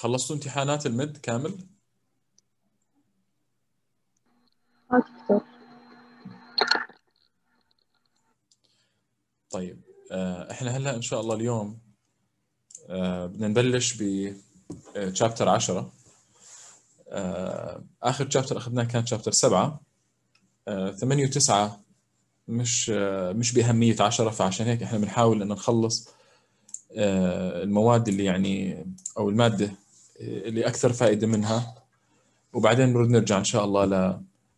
خلصتوا امتحانات المد كامل؟ دكتور. طيب احنا هلا ان شاء الله اليوم بدنا نبلش ب تشابتر 10. اخر تشابتر اخذناه كان تشابتر 7. 8 و9 مش بأهمية 10، فعشان هيك احنا بنحاول ان نخلص المواد اللي يعني او المادة اللي اكثر فائدة منها، وبعدين بنرد نرجع ان شاء الله ل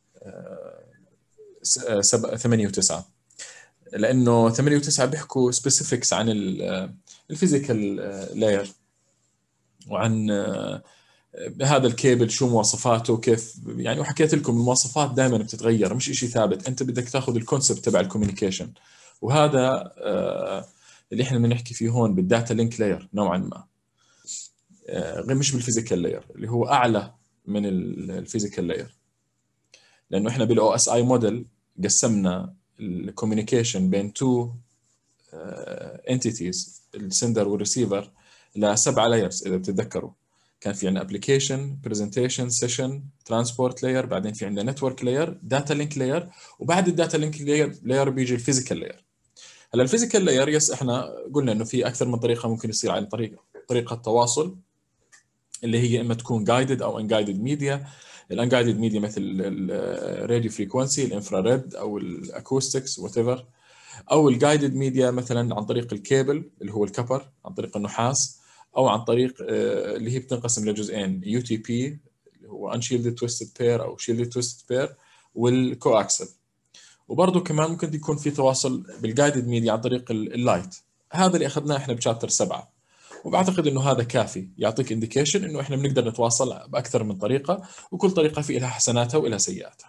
8 و9، لانه 8 و9 بيحكوا سبيسيفيكس عن الفيزيكال لاير، وعن هذا الكيبل شو مواصفاته وكيف يعني. وحكيت لكم المواصفات دائما بتتغير، مش إشي ثابت، انت بدك تاخذ الكونسبت تبع الكوميونيكيشن، وهذا اللي احنا بنحكي فيه هون بالداتا لينك لاير نوعا ما، مش بالفيزيكال لاير اللي هو اعلى من الفيزيكال لاير، لانه احنا بالاو اس اي موديل قسمنا الكوميونيكيشن بين تو انتيتيز، السندر والريسيفر، لسبعه لايرز اذا بتتذكروا. كان في عندنا ابلكيشن، برزنتيشن، سيشن، ترانسبورت لاير، بعدين في عندنا نتورك لاير، داتا لينك لاير، وبعد الداتا لينك لاير بيجي الفيزيكال لاير. هلا الفيزيكال لاير يس احنا قلنا انه في اكثر من طريقه ممكن يصير عن طريقه تواصل، اللي هي اما تكون جايدد او ان جايدد ميديا. الان جايدد ميديا مثل الراديو فريكونسي، الانفراريد، او الاكوستكس وات ايفر، او الجايدد ميديا مثلا عن طريق الكيبل اللي هو الكبر، عن طريق النحاس، او عن طريق اللي هي بتنقسم لجزئين، يو تي بي اللي هو انشيلدد تويستد بير او شيلدد تويستد بير، والكواكسل. وبرضه كمان ممكن يكون في تواصل بالجايدد ميديا عن طريق اللايت. هذا اللي اخذناه احنا بشابتر 7، وبعتقد انه هذا كافي يعطيك انديكيشن انه احنا بنقدر نتواصل باكثر من طريقه، وكل طريقه في لها حسناتها والها سيئاتها.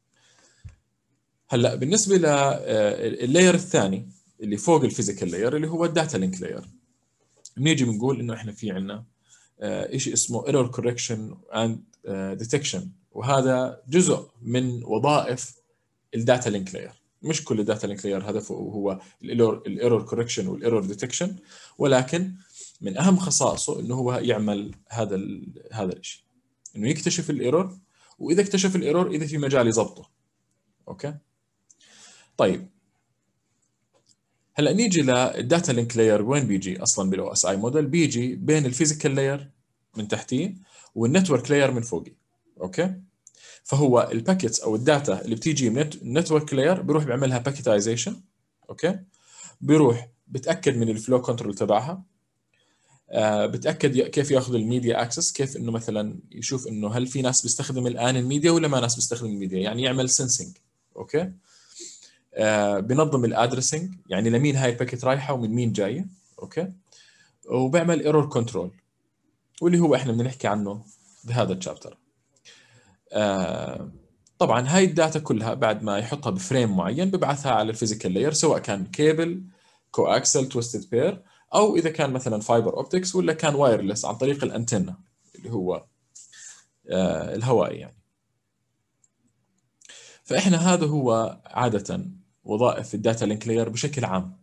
هلا بالنسبه لللاير الثاني اللي فوق الفيزيكال لاير اللي هو الداتا لينك لاير، بنيجي بنقول انه احنا في عندنا شيء اسمه ايرور كوركشن اند ديتكشن، وهذا جزء من وظائف الداتا لينك لاير. مش كل الداتا لينك لاير هدفه هو الايرور كوركشن والايرور ديتكشن، ولكن من اهم خصائصه انه هو يعمل هذا الشيء، انه يكتشف الايرور، واذا اكتشف الايرور اذا في مجال يضبطه. اوكي طيب، هلا نيجي للداتا لينك لاير. وين بيجي اصلا بالاو اس اي موديل؟ بيجي بين الفيزيكال لاير من تحتيه والنتورك لاير من فوقي. اوكي، فهو الباكيتس او الداتا اللي بتيجي من النتورك لاير بيروح بيعملها باكيتايزيشن. اوكي، بيروح بتاكد من الفلو كنترول تبعها، بتاكد كيف ياخذ الميديا اكسس، كيف انه مثلا يشوف انه هل في ناس بيستخدم الان الميديا ولا ما ناس بيستخدم الميديا، يعني يعمل سنسنج. اوكي، بنظم الادرسنج، يعني لمين هاي الباكيت رايحه ومن مين جايه. اوكي، وبعمل ايرور كنترول، واللي هو احنا بدنا نحكي عنه بهذا الشابتر. طبعا هاي الداتا كلها بعد ما يحطها بفريم معين ببعثها على الفيزيكال لاير، سواء كان كيبل، كواكسل، تويستد بير، او اذا كان مثلا فايبر اوبتكس، ولا كان وايرلس عن طريق الانتنه اللي هو الهوائي يعني. فاحنا هذا هو عاده وظائف الداتا لينك لاير بشكل عام.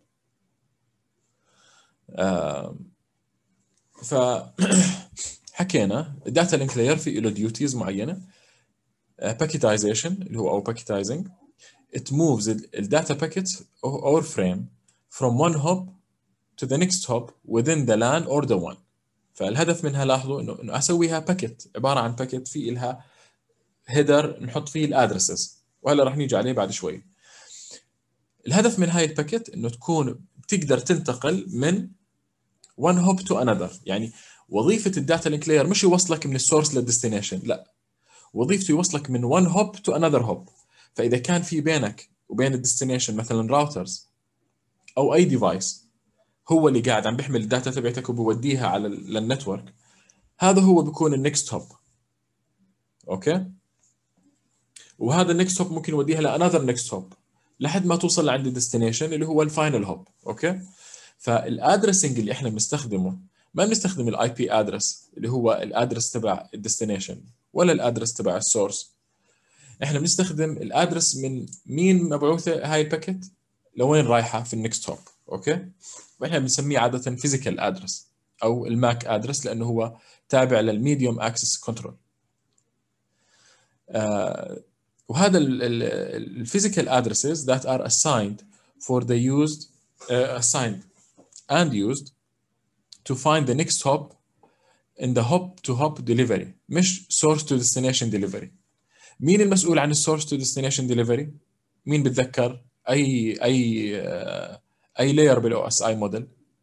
فحكينا الداتا لينك لاير في له ديوتيز معينه. باكيتايزيشن اللي هو او باكيتايزنج، it moves the data packets or frame from one hop to the next hop within the LAN or the WAN. فالهدف منها لاحظوا انه اسويها باكيت، عباره عن باكيت في لها هيدر نحط فيه الادرسز، وهلا راح نيجي عليه بعد شوي. الهدف من هاي الباكيت انه تكون بتقدر تنتقل من one hop to another. يعني وظيفه الداتا لينك لاير مش يوصلك من السورس للديستنيشن، لا، وظيفته يوصلك من one hop to another hop. فاذا كان في بينك وبين الديستنيشن مثلا راوترز او اي ديفايس هو اللي قاعد عم بيحمل الداتا تبعتك وبوديها على للنتورك، هذا هو بيكون النكست هوب. اوكي، وهذا النكست هوب ممكن يوديها لانذر نكست هوب لحد ما توصل لعند الديستنيشن اللي هو الفاينل هوب. اوكي، فالادرسنج اللي احنا بنستخدمه ما بنستخدم الاي بي ادرس اللي هو الادرس تبع الديستنيشن ولا الادرس تبع السورس، احنا بنستخدم الادرس من مين مبعوثه هاي الباكيت لوين رايحه في النكست هوب. اوكي، واحنا بنسميه عاده فيزيكال ادرس او الماك ادرس، لانه هو تابع للميديوم اكسس كنترول. وهذا الفيزيكال ادرسز that are assigned for the used assigned and used to find the next hop in the hop to hop delivery مش source to destination delivery. مين المسؤول عن السورس تو ديستنيشن ديليفري؟ مين بتذكر؟ اي لاير بالاو اس اي موديل؟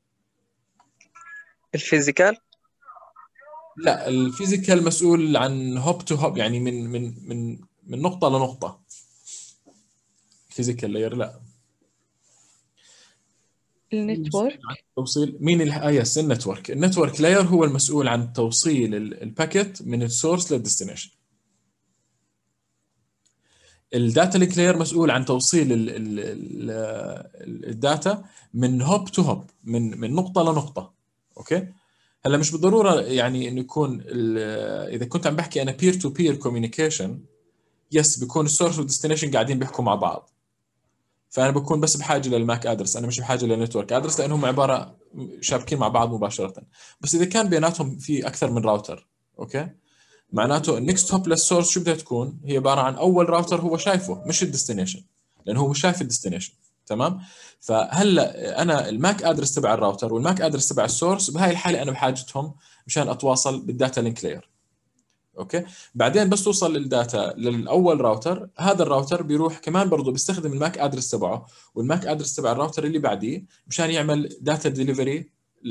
الفيزيكال. لا، الفيزيكال مسؤول عن هوب تو هوب، يعني من نقطة لنقطة. الفيزيكال لاير لا. النتورك. توصيل مين يس النتورك. النتورك لاير هو المسؤول عن توصيل الباكيت من السورس للديستنيشن. الداتا لينك لاير مسؤول عن توصيل الداتا من هوب تو هوب، من نقطة لنقطة. اوكي، هلا مش بالضرورة يعني انه يكون اذا كنت عم بحكي انا بير تو بير كوميونيكيشن، يس بيكون السورس والديستنيشن قاعدين بيحكوا مع بعض، فانا بكون بس بحاجه للماك ادرس، انا مش بحاجه للنتورك ادرس، لانهم عباره شابكين مع بعض مباشره. بس اذا كان بيناتهم في اكثر من راوتر، اوكي، معناته النكست هوب للسورس شو بدها تكون؟ هي عباره عن اول راوتر هو شايفه، مش الديستنيشن، لانه هو مش شايف الديستنيشن. تمام. فهلا انا الماك ادرس تبع الراوتر والماك ادرس تبع السورس، بهاي الحاله انا بحاجتهم مشان اتواصل بالداتا لينك لاير. اوكي، بعدين بس توصل الداتا للاول راوتر، هذا الراوتر بيروح كمان برضه بيستخدم الماك ادرس تبعه والماك ادرس تبع الراوتر اللي بعديه مشان يعمل داتا ديليفري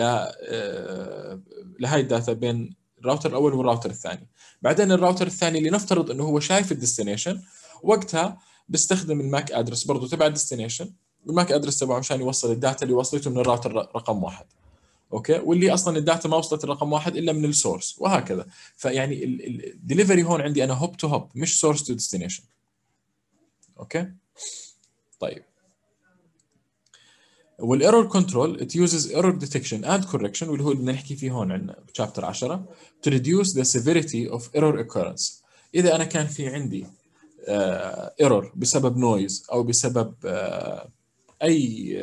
لهي الداتا بين الراوتر الاول والراوتر الثاني. بعدين الراوتر الثاني اللي نفترض انه هو شايف الديستنيشن، وقتها بيستخدم الماك ادرس برضه تبع الديستنيشن والماك ادرس تبعه مشان يوصل الداتا اللي وصلته من الراوتر رقم واحد. اوكي، واللي اصلا الداتا ما وصلت الرقم واحد الا من السورس، وهكذا. فيعني الدليفري هون عندي انا هوب تو هوب، مش سورس تو ديستنيشن. اوكي، طيب. والايرور كنترول it uses error detection and correction، واللي هو اللي بدنا نحكي فيه هون عندنا بشابتر 10 to reduce the severity of error occurrence. اذا انا كان في عندي ايرور بسبب نويز او بسبب اي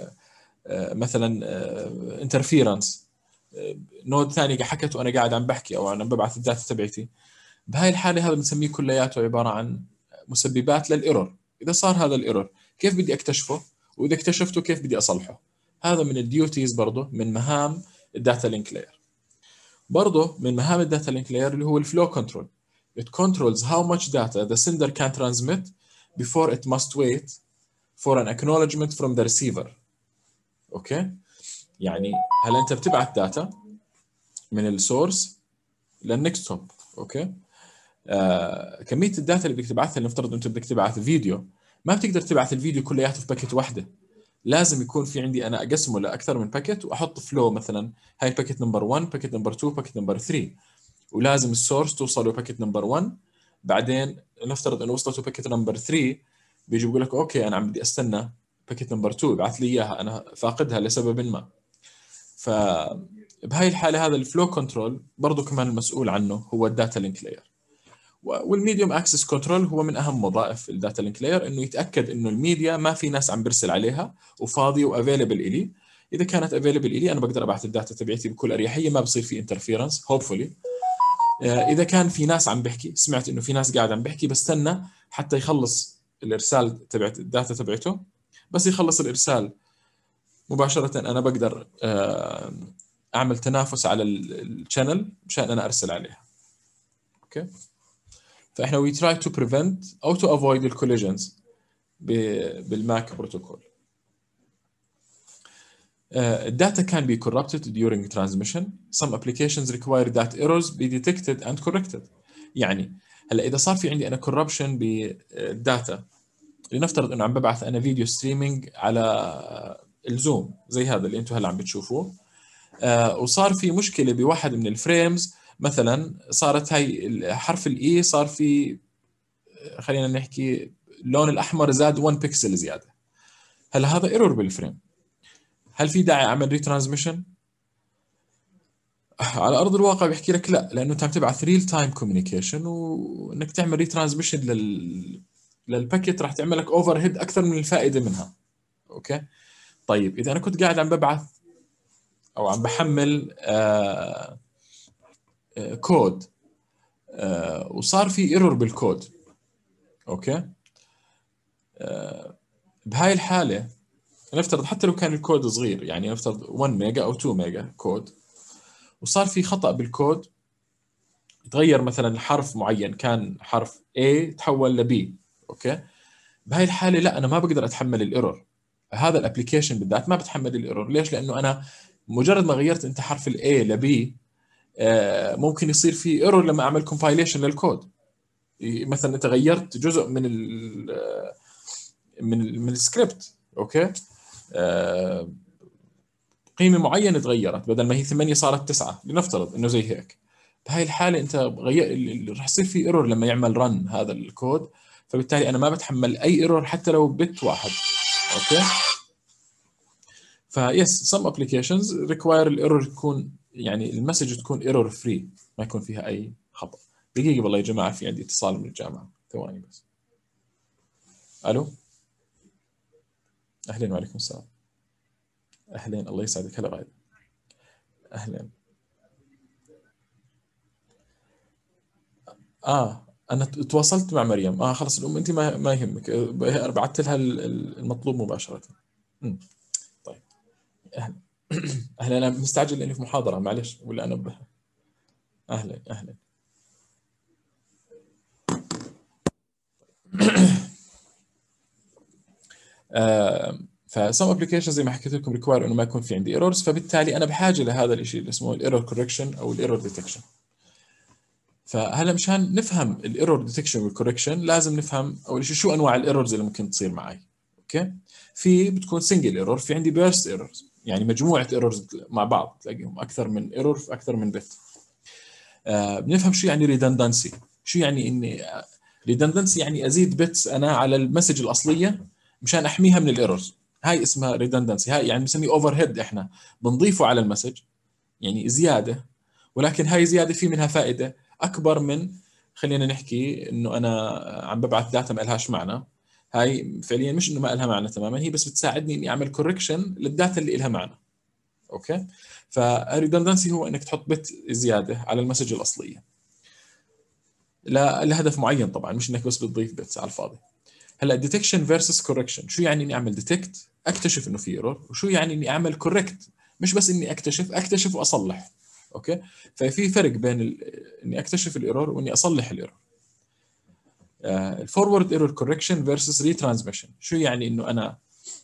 مثلا انترفيرنس، نود ثاني حكت وانا قاعد عم بحكي او انا ببعث الداتا تبعتي، بهاي الحاله هذا بنسميه كلياته عباره عن مسببات للايرور. اذا صار هذا الايرور كيف بدي اكتشفه؟ واذا اكتشفته كيف بدي اصلحه؟ هذا من الديوتيز برضه، من مهام الداتا لينك لاير. برضه من مهام الداتا لينك لاير اللي هو الفلو كنترول. It controls how much data the sender can transmit before it must wait for an acknowledgement from the receiver. اوكي، يعني هلا انت بتبعت داتا من السورس للنكست هوب. اوكي، كميه الداتا اللي بدك تبعثها، لنفترض انت بدك تبعث فيديو، ما بتقدر تبعث الفيديو كلياته في باكيت واحده، لازم يكون في عندي انا اقسمه لاكثر من باكيت واحط فلو، مثلا هاي باكيت نمبر 1، باكيت نمبر 2، باكيت نمبر 3، ولازم السورس توصله باكيت نمبر 1. بعدين نفترض انه وصلته باكيت نمبر 3، بيجي بيقول لك اوكي انا عم بدي استنى باكيت نمبر 2 ابعث لي اياها، انا فاقدها لسبب ما. فبهاي الحاله هذا الفلو كنترول برضه كمان المسؤول عنه هو الداتا لينك لاير. والميديوم اكسس كنترول هو من اهم وظائف الداتا لينك لاير، انه يتاكد انه الميديا ما في ناس عم برسل عليها وفاضيه وافيلبل الي. اذا كانت افيلبل الي انا بقدر ابعث الداتا تبعتي بكل اريحيه، ما بصير في انترفيرنس هوبفولي. اذا كان في ناس عم بحكي، سمعت انه في ناس قاعد عم بحكي، بستنى حتى يخلص الارسال تبعت الداتا تبعته، بس يخلص الارسال مباشره انا بقدر اعمل تنافس على الشانل مشان انا ارسل عليها. اوكي، فاحنا we try to prevent او to avoid the collisions بالماك بروتوكول. Data can be corrupted during transmission. Some applications require that errors be detected and corrected. يعني هلا اذا صار في عندي انا corruption بالداتا، لنفترض انه عم ببعث انا فيديو ستريمينج على الزوم زي هذا اللي انتم هلا عم بتشوفوه، وصار في مشكله بواحد من الفريمز، مثلا صارت هاي حرف الاي صار في، خلينا نحكي اللون الاحمر زاد 1 بيكسل زياده، هل هذا ايرور بالفريم؟ هل في داعي اعمل ريترانسميشن؟ على ارض الواقع بيحكي لك لا، لانه انت عم تبعث ريل تايم كوميونيكيشن، وانك تعمل ريترانسميشن للباكيت راح تعمل لك اوفر هيد اكثر من الفائده منها. اوكي، طيب اذا انا كنت قاعد عم ببعث او عم بحمل كود وصار في ايرور بالكود. اوكي. بهاي الحاله نفترض حتى لو كان الكود صغير، يعني نفترض 1 ميجا او 2 ميجا كود، وصار في خطأ بالكود، تغير مثلا حرف معين، كان حرف A تحول ل B. اوكي. بهاي الحاله لا، انا ما بقدر اتحمل الايرور. هذا الابلكيشن بالذات ما بتحمل الايرور. ليش؟ لانه انا مجرد ما غيرت انت حرف الاي لبي ممكن يصير في ايرور لما اعمل كومبايليشن للكود. مثلا انت غيرت جزء من السكريبت. اوكي. آه، قيمه معينه تغيرت، بدل ما هي 8 صارت 9 لنفترض انه زي هيك. بهاي الحاله انت رح يصير في ايرور لما يعمل رن هذا الكود. فبالتالي انا ما بتحمل اي ايرور حتى لو بت واحد. اوكي. فيس some applications require الايرور يكون، يعني المسج تكون ايرور فري، ما يكون فيها اي خطأ. دقيقة والله يا جماعة، في عندي اتصال من الجامعة، ثواني بس. الو. اهلين وعليكم السلام. اهلين، الله يسعدك. هلا غايد. اهلين. انا تواصلت مع مريم. خلص الام انت ما يهمك. بعثت لها المطلوب مباشرة. أمم، طيب. اهلا. اهلا. انا مستعجل لاني في محاضرة، معلش ولا انا اهلا اهلا. فسم ابلكيشن زي ما حكيت لكم ريكواير انه ما يكون في عندي ايرورز، فبالتالي انا بحاجه لهذا الشيء اللي اسمه الايرور كوركشن او الايرور ديتكشن. فهلا مشان نفهم الايرور ديتكشن والكوركشن لازم نفهم اول شيء شو انواع الايرورز اللي ممكن تصير معي. اوكي. في بتكون سنجل ايرور، في عندي بيرست ايرورز، يعني مجموعه ايرورز مع بعض تلاقيهم اكثر من ايرور في اكثر من بت. بنفهم شو يعني ريدندنسي. شو يعني اني ريدندنسي؟ يعني ازيد بيتس انا على المسج الاصليه مشان احميها من الايرورز. هاي اسمها ريدندنسي. هاي يعني بنسميه اوفر هيد، احنا بنضيفه على المسج، يعني زياده. ولكن هاي زياده في منها فائده اكبر من، خلينا نحكي انه انا عم ببعث داتا ما لهاش معنى. هاي فعليا مش انه ما لها معنى تماما، هي بس بتساعدني اني اعمل كوركشن للداتا اللي لها معنى. اوكي. فالريدندنسي هو انك تحط بت زياده على المسج الاصليه لهدف معين، طبعا مش انك بس بتضيف بيتس على الفاضي. هلا ديتكشن فيرسس كوركشن، شو يعني اني اعمل ديتكت اكتشف انه في ايرور، وشو يعني اني اعمل كوركت مش بس اني اكتشف واصلح. اوكي. ففي فرق بين اني اكتشف الايرور واني اصلح الايرور. الفورورد ايرور كوركشن فيرسس ريترانسميشن، شو يعني انه انا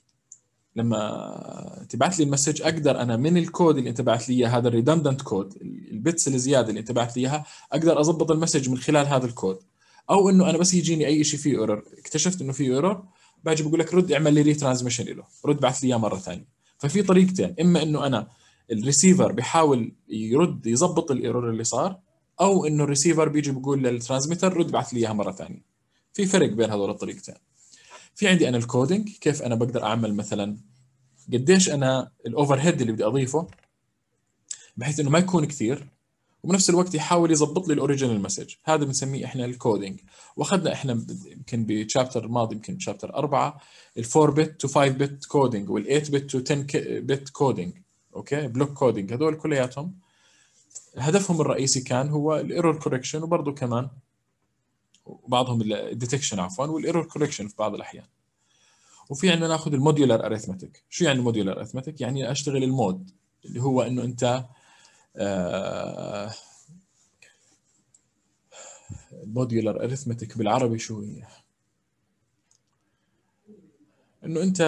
لما تبعث لي المسج اقدر انا من الكود اللي انت بعث لي اياه، هذا الريدندنت كود، البيتس الزياده اللي انت بعث لي اياها، اقدر اضبط المسج من خلال هذا الكود. او انه انا بس يجيني اي شيء فيه ايرور، اكتشفت انه فيه ايرور، باجي بقول لك رد اعمل لي ريترانسميشن له، رد بعث لي اياه مره ثانيه. ففي طريقتين، اما انه انا الريسيفر بيحاول يرد يظبط الايرور اللي صار، او انه الريسيفر بيجي بيقول للترانسميتر رد بعث لي اياها مره ثانيه. في فرق بين هذول الطريقتين. في عندي انا الكودينج، كيف انا بقدر اعمل مثلا قديش انا الاوفر هيد اللي بدي اضيفه بحيث انه ما يكون كثير، وبنفس الوقت يحاول يظبط لي الاوريجينال مسج. هذا بنسميه احنا الكودينج. واخذنا احنا يمكن بشابتر الماضي، يمكن شابتر 4، ال 4 بت تو 5 بت كودينج، وال 8 بت تو 10 بت كودينج. اوكي. بلوك كودينج، هذول كلياتهم هدفهم الرئيسي كان هو الايرور كوركشن، وبرضه كمان بعضهم الديتكشن عفوا، والايرور كوركشن في بعض الاحيان. وفي عندنا ناخذ الموديولار اريثمتيك. شو يعني الموديولار اريثمتيك؟ يعني اشتغل المود اللي هو انه انت موديولار اريثمتيك بالعربي شو هي؟ انه انت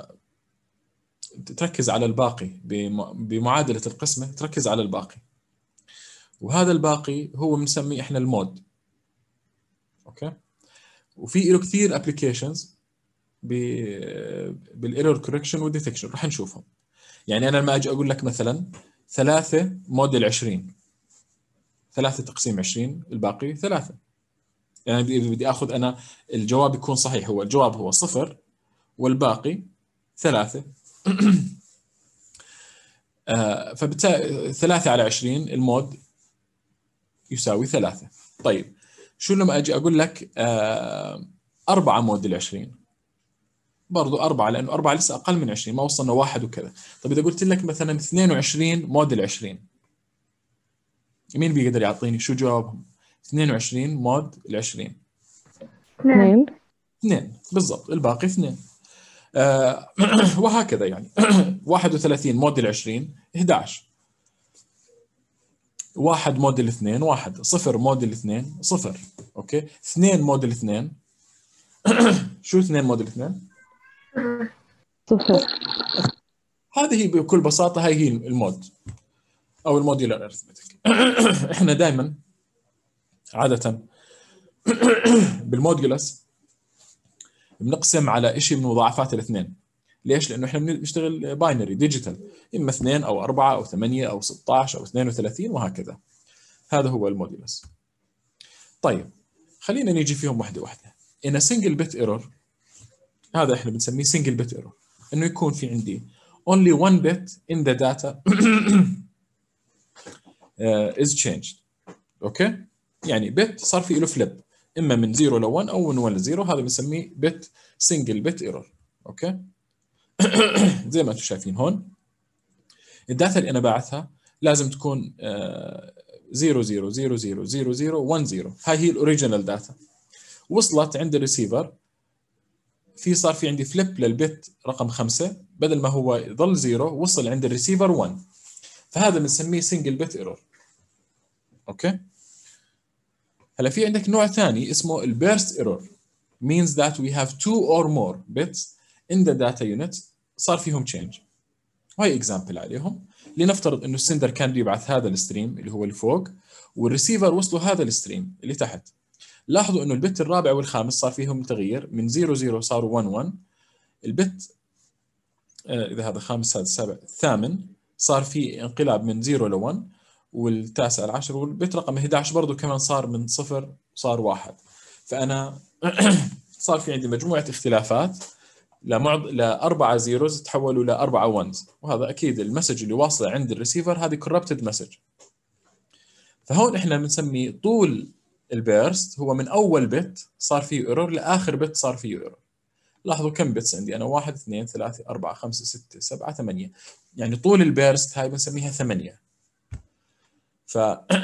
تركز على الباقي بمعادلة القسمة، تركز على الباقي، وهذا الباقي هو بنسميه احنا المود. اوكي. وفي له كثير ابلكيشنز بالايرور كوركشن والديتكشن، راح نشوفهم. يعني انا لما اجي اقول لك مثلا 3 موديل 20، 3 تقسيم 20 الباقي 3، يعني بدي اخذ انا الجواب يكون صحيح، هو الجواب هو 0 والباقي 3. فبالتالي 3 على 20 المود يساوي 3. طيب شو لما اجي اقول لك 4 مود ال 20؟ برضو 4، لانه 4 لسه اقل من 20، ما وصلنا 1 وكذا. طيب اذا قلت لك مثلا 22 مود ال 20، مين بيقدر يعطيني شو جوابهم؟ 22 مود ال 20. 2. 2 بالضبط، الباقي 2. وهكذا يعني. 31 مود ال 20 11. 1 مود ال 2 1. 0 مود ال 2 0. اوكي. 2 مود ال 2 شو 2 مود ال 2؟ 0. هذه هي بكل بساطة، هي المود أو الموديولار أرثمتك. إحنا دائما عادة بالموديولس بنقسم على شيء من مضاعفات الاثنين. ليش؟ لأنه إحنا بنشتغل باينري ديجيتال، إما 2 أو 4 أو 8 أو 16 أو 32 وهكذا. هذا هو الموديولس. طيب خلينا نيجي فيهم واحدة واحدة. in a single bit error، هذا إحنا بنسميه single bit error، إنه يكون في عندي only one bit in the data is changed. اوكي. يعني بت صار في له فليب، اما من 0 ل 1 او من 1 ل 0، هذا بنسميه بت سنجل بت ايرور. اوكي. زي ما انتم شايفين هون الداتا اللي انا باعثها لازم تكون 0 0 0 0 0 0 1 0. هاي هي الاوريجينال داتا. وصلت عند الريسيفر، صار في عندي فليب للبت رقم 5، بدل ما هو يضل 0 وصل عند الريسيفر 1. فهذا بنسميه سنجل بت ايرور. اوكي. هلا في عندك نوع ثاني اسمه البيرست ايرور، means that we have 2 or more bits in the data unit صار فيهم change. وهي اكزامبل عليهم. لنفترض انه السندر كان بيبعث هذا الستريم اللي هو اللي فوق، والريسيفر وصلوا هذا الستريم اللي تحت. لاحظوا انه البت الرابع والخامس صار فيهم تغيير، من 0 0 صاروا 1 1. البت اذا هذا خامس هذا السابع الثامن صار في انقلاب من 0 ل 1، والتاسع العاشر، والبت رقم 11 برضه كمان صار من 0 صار 1. فانا صار في عندي مجموعه اختلافات لأربعة زيروز تحولوا لأربعة ونز، وهذا أكيد المسج اللي واصلة عند الريسيفر هذه corrupted مسج. فهون إحنا بنسمي طول البيرست هو من أول بت صار فيه ايرور لآخر بت صار فيه ايرور. لاحظوا كم بتس عندي أنا، 1 2 3 4 5 6 7 8. يعني طول البيرست هاي بنسميها 8. ف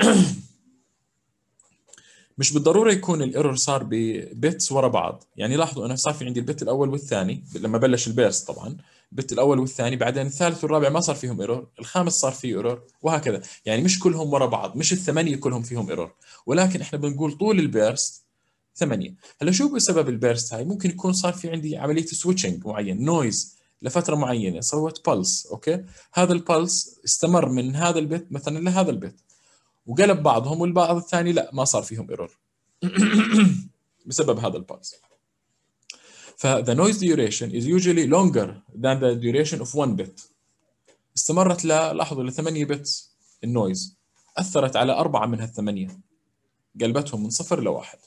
مش بالضروره يكون الايرور صار ببيتس ورا بعض. يعني لاحظوا انا صار في عندي البت الاول والثاني لما بلش البيرست، طبعا البت الاول والثاني، بعدين الثالث والرابع ما صار فيهم ايرور، الخامس صار فيه ايرور، وهكذا. يعني مش كلهم ورا بعض، مش الثمانيه كلهم فيهم ايرور، ولكن احنا بنقول طول البيرست 8. هلا شو بسبب البيرست هاي؟ ممكن يكون صار في عندي عمليه سويتشنج معين، نويز لفتره معينه، صوت بلس. اوكي. هذا البلس استمر من هذا البت مثلا لهذا البت، وقلب بعضهم، والبعض الثاني لا ما صار فيهم ايرور بسبب هذا البلس. ف the noise duration is usually longer than the duration of one bit. استمرت لاحظوا ل8 بتس النويز، اثرت على 4 من هالثمانيه، قلبتهم من 0 ل1.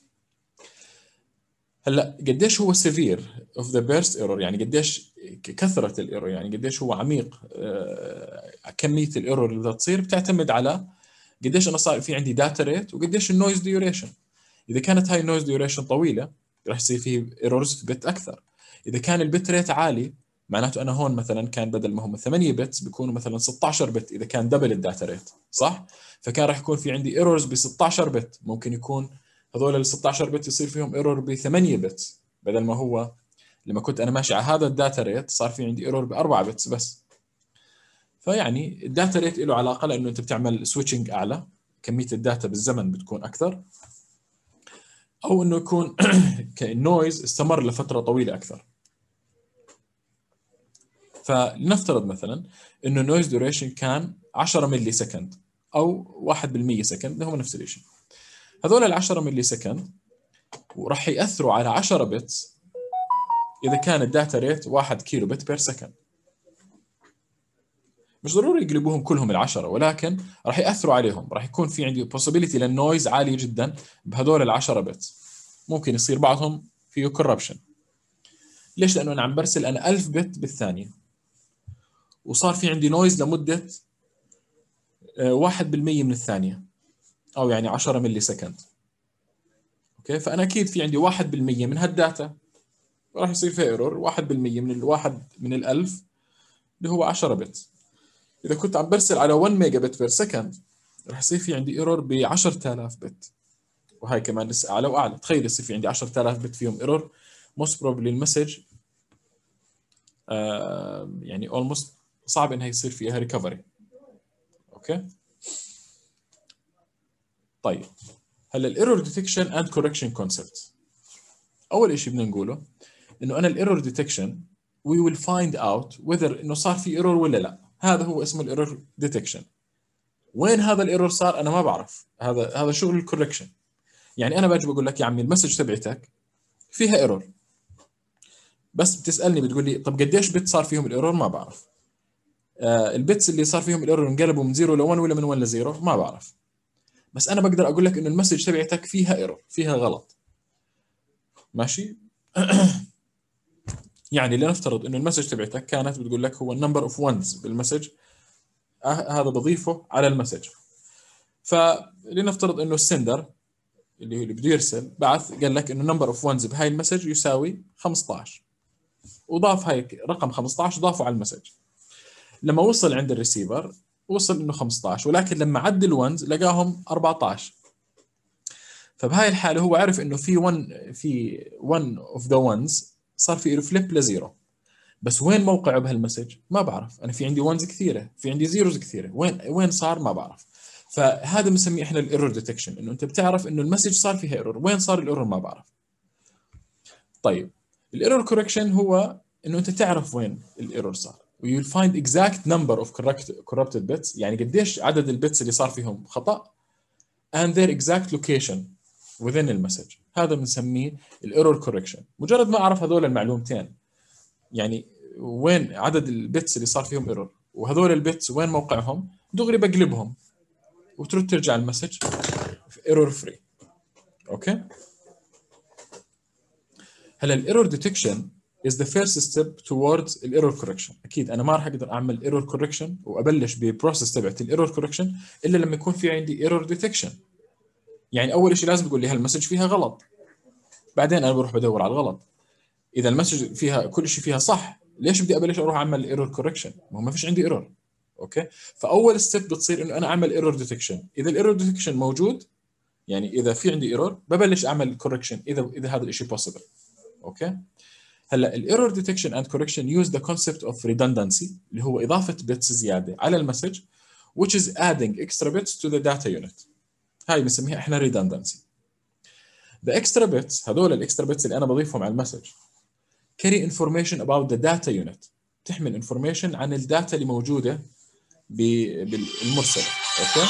هلا قديش هو severe of the burst error، يعني قديش كثره الايرور، يعني قديش هو عميق، كميه الايرور اللي تصير بتعتمد على قديش انا صار في عندي داتا ريت وقديش النويز ديوريشن. اذا كانت هاي النويز ديوريشن طويله راح يصير فيه ايرورز في بت اكثر. اذا كان البت ريت عالي معناته انا هون مثلا كان بدل ما هم 8 بتس بيكونوا مثلا 16 بت، اذا كان دبل الداتا ريت، صح؟ فكان راح يكون في عندي ايرورز ب 16 بت، ممكن يكون هذول ال 16 بت يصير فيهم ايرور ب 8 بت، بدل ما هو لما كنت انا ماشي على هذا الداتا ريت صار في عندي ايرور ب4 بتس بس. فيعني الداتا ريت له علاقه، لانه انت بتعمل سويتشنج اعلى، كميه الداتا بالزمن بتكون اكثر، او انه يكون النويز استمر لفتره طويله اكثر. فلنفترض مثلا انه النويز دوريشن كان 10 ملي سكند او 1 بالمية سكند، هم نفس الشيء. هذول ال 10 ملي سكند وراح ياثروا على 10 بتس اذا كان الداتا ريت 1 كيلو بت بير سكند. مش ضروري يقلبوهم كلهم العشرة، ولكن راح ياثروا عليهم، راح يكون في عندي possibility للنويز عاليه جدا بهذول العشرة بتس. ممكن يصير بعضهم فيه كوربشن. ليش؟ لانه انا عم برسل انا 1000 بت بالثانيه، وصار في عندي نويز لمده 1% من الثانيه، او يعني 10 ملي سكند. اوكي. فانا اكيد في عندي 1% من هالداتا راح يصير فيها ايرور. 1% من الواحد من ال1000 اللي هو 10 بت. اذا كنت عم برسل على 1 ميجا بت بير سكند راح يصير في عندي ايرور ب 10000 بت، وهاي كمان لسه اعلى واعلى. تخيل يصير في عندي 10000 بت فيهم ايرور، موست بروبلي المسج يعني اولموست صعب انها يصير فيها ريكفري. اوكي طيب هلا الايرور ديتكشن اند كوركشن كونسبت. اول شيء بدنا نقوله انه انا الايرور ديتكشن وي ويل فايند اوت whether انه صار في ايرور ولا لا. هذا هو اسمه الايرور ديتكشن. وين هذا الايرور صار انا ما بعرف، هذا شغل الكوركشن. يعني انا باجي بقول لك يا عمي المسج تبعتك فيها ايرور، بس بتسالني بتقول لي طب قديش بت صار فيهم الايرور؟ ما بعرف. البيتس اللي صار فيهم الايرور انقلبوا من 0 ل 1 ولا من 1 ل 0؟ ما بعرف. بس انا بقدر اقول لك انه المسج تبعتك فيها ايرور، فيها غلط. ماشي. يعني لنفترض انه المسج تبعتك كانت بتقول لك هو النمبر اوف وانز بالمسج، هذا بضيفه على المسج. فلنفترض انه السندر اللي بده يرسل بعث قال لك انه نمبر اوف وانز بهاي المسج يساوي 15، وضاف هاي رقم 15 ضافه على المسج. لما وصل عند الريسيفر وصل انه 15، ولكن لما عد الونز لقاهم 14. فبهاي الحاله هو عرف انه في 1 اوف ذا وانز صار في فليب لزيرو. بس وين موقعه بهالمسج؟ ما بعرف. انا في عندي وانز كثيره، في عندي زيروز كثيره، وين صار؟ ما بعرف. فهذا بنسميه احنا الايرور ديتكشن، انه انت بتعرف انه المسج صار فيها ايرور، وين صار الايرور ما بعرف. طيب الايرور كوركشن هو انه انت تعرف وين الايرور صار. ويو فايند اكزاكت نمبر اوف corrupted bits، يعني قديش عدد البيتس اللي صار فيهم خطا، and their exact location within المسج. هذا بنسميه الايرور كوركشن. مجرد ما اعرف هذول المعلومتين، يعني وين عدد البيتس اللي صار فيهم ايرور وهذول البيتس وين موقعهم، دغري بقلبهم وترد ترجع المسج ايرور فري. اوكي هلا الايرور ديتكشن is the first step towards الايرور كوركشن. اكيد انا ما راح اقدر اعمل ايرور كوركشن وابلش ببروسس تبعت الايرور كوركشن الا لما يكون في عندي ايرور ديتكشن. يعني اول شيء لازم تقول لي هالمسج فيها غلط، بعدين انا بروح بدور على الغلط. اذا المسج فيها كل شيء فيها صح، ليش بدي ابلش اروح اعمل ايرور كوركشن؟ ما فيش عندي ايرور. اوكي فاول ستيب بتصير انه انا اعمل ايرور ديتكشن. اذا الايرور ديتكشن موجود، يعني اذا في عندي ايرور ببلش اعمل كوركشن اذا هذا الشيء بوسيبل. اوكي هلا الايرور ديتكشن اند كوركشن يوز ذا كونسبت اوف redundancy، اللي هو اضافه بيتس زياده على المسج which is adding extra bits to the data unit. هاي بنسميها احنا redundancy. the extra bits، هذول الاكسترا بيتس اللي انا بضيفهم على المسج carry information about the data unit، تحمل information عن الداتا اللي موجوده بالمرسل. اوكي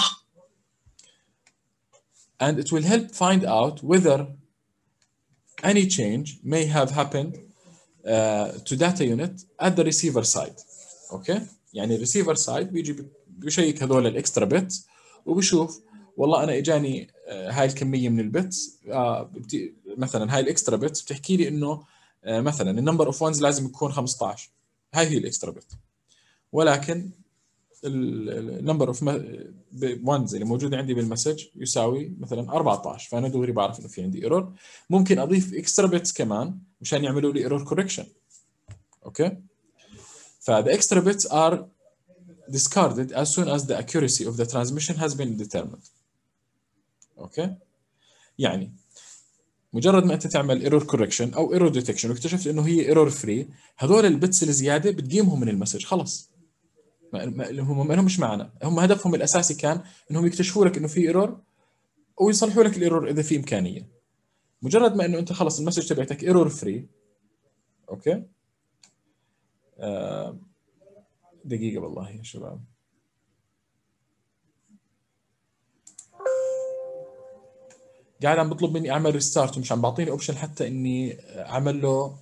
and it will help find out whether any change may have happened to data unit at the receiver side. اوكي يعني الريسيفر سايد بيجي بيشيك هذول الاكسترا بيتس وبشوف والله انا اجاني هاي الكميه من البيتس، مثلا هاي الاكسترا بيتس بتحكي لي انه مثلا النمبر اوف وانز لازم يكون 15، هاي هي الاكسترا بيت، ولكن النمبر اوف وانز اللي موجوده عندي بالمسج يساوي مثلا 14، فانا دغري بعرف انه في عندي ايرور. ممكن اضيف اكسترا بيتس كمان مشان يعملوا لي ايرور كوركشن. اوكي فthe extra bits are discarded as soon as the accuracy of the transmission has been determined. اوكي يعني مجرد ما انت تعمل ايرور كوركشن او ايرور ديتكشن واكتشفت انه هي ايرور فري، هذول البتس الزياده بتقيمهم من المسج خلص. هم ما لهمش معنا، هم هدفهم الاساسي كان انهم يكتشفوا لك انه في ايرور ويصلحوا لك الايرور اذا في امكانيه. مجرد ما انه انت خلص المسج تبعتك ايرور فري. اوكي دقيقه والله يا شباب، قاعد عم بطلب مني اعمل ريستارت ومش عم بعطيني اوبشن حتى اني اعمل له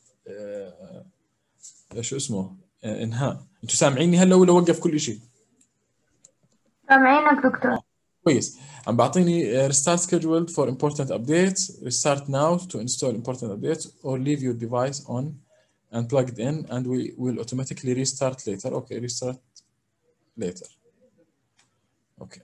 شو اسمه انهاء. انتوا سامعيني هلا ولا وقف كل شيء؟ سامعينك دكتور. كويس. عم بعطيني restart scheduled for important updates, restart now to install important updates or leave your device on and plugged in and we will automatically restart later. Okay, restart later. اوكي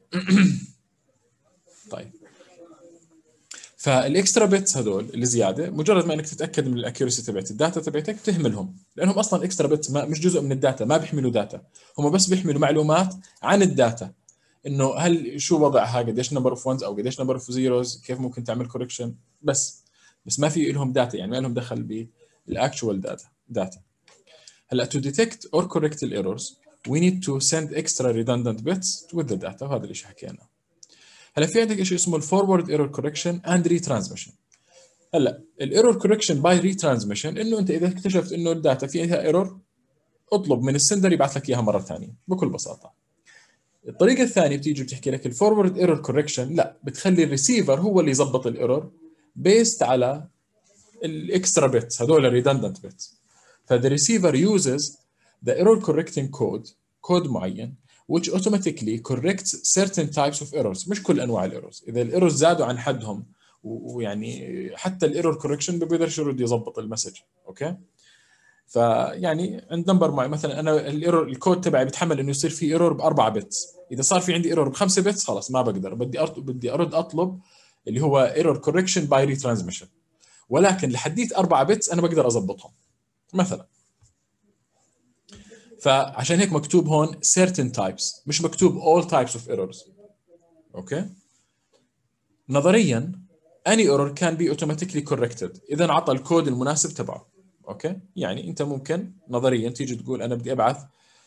طيب فالاكسترا بيتس هذول اللي زياده مجرد ما انك تتاكد من الاكيورسي تبعت الداتا تبعتك تهملهم، لانهم اصلا اكسترا بيتس مش جزء من الداتا، ما بيحملوا داتا، هم بس بيحملوا معلومات عن الداتا. انه هل شو وضعها، قديش نمبر اوف وانز او قديش نمبر اوف زيروز، كيف ممكن تعمل كوركشن، بس ما في لهم داتا، يعني ما لهم دخل بالاكشوال داتا. هلا to detect or correct the errors we need to send extra redundant bits with the data، وهذا الشيء حكيناه. هلا في عندك شيء اسمه الفورورد ايرور كوركشن اند ريترانسميشن. هلا الايرور كوركشن باي ريترانسميشن انه انت اذا اكتشفت انه الداتا فيها ايرور اطلب من السندر يبعث لك اياها مره ثانيه بكل بساطه. الطريقه الثانيه بتيجي بتحكي لك الفورورد ايرور كوركشن، لا بتخلي الريسيفر هو اللي يظبط الايرور بيست على الاكسترا بيتس هذول الريدندنت بيتس. فذا ريسيفر يوزز the error correcting كود معين which automatically corrects certain types of errors، مش كل انواع الايرورز. اذا الايرورز زادوا عن حدهم ويعني حتى الايرور كوركشن ما بيقدرش يرد يظبط المسج. اوكي، فيعني عند نمبر معين مثلا انا الايرور الكود تبعي بيتحمل انه يصير في ايرور باربعه بتس، اذا صار في عندي ايرور بخمسه بتس خلاص ما بقدر، بدي ارد اطلب اللي هو ايرور كوركشن باي ريترانسميشن، ولكن لحديت 4 بتس انا بقدر اظبطهم مثلا. فعشان هيك مكتوب هون certain types، مش مكتوب all types of errors. اوكي، نظريا any error can be automatically corrected اذا عطى الكود المناسب تبعه. اوكي، يعني انت ممكن نظريا تيجي تقول انا بدي ابعث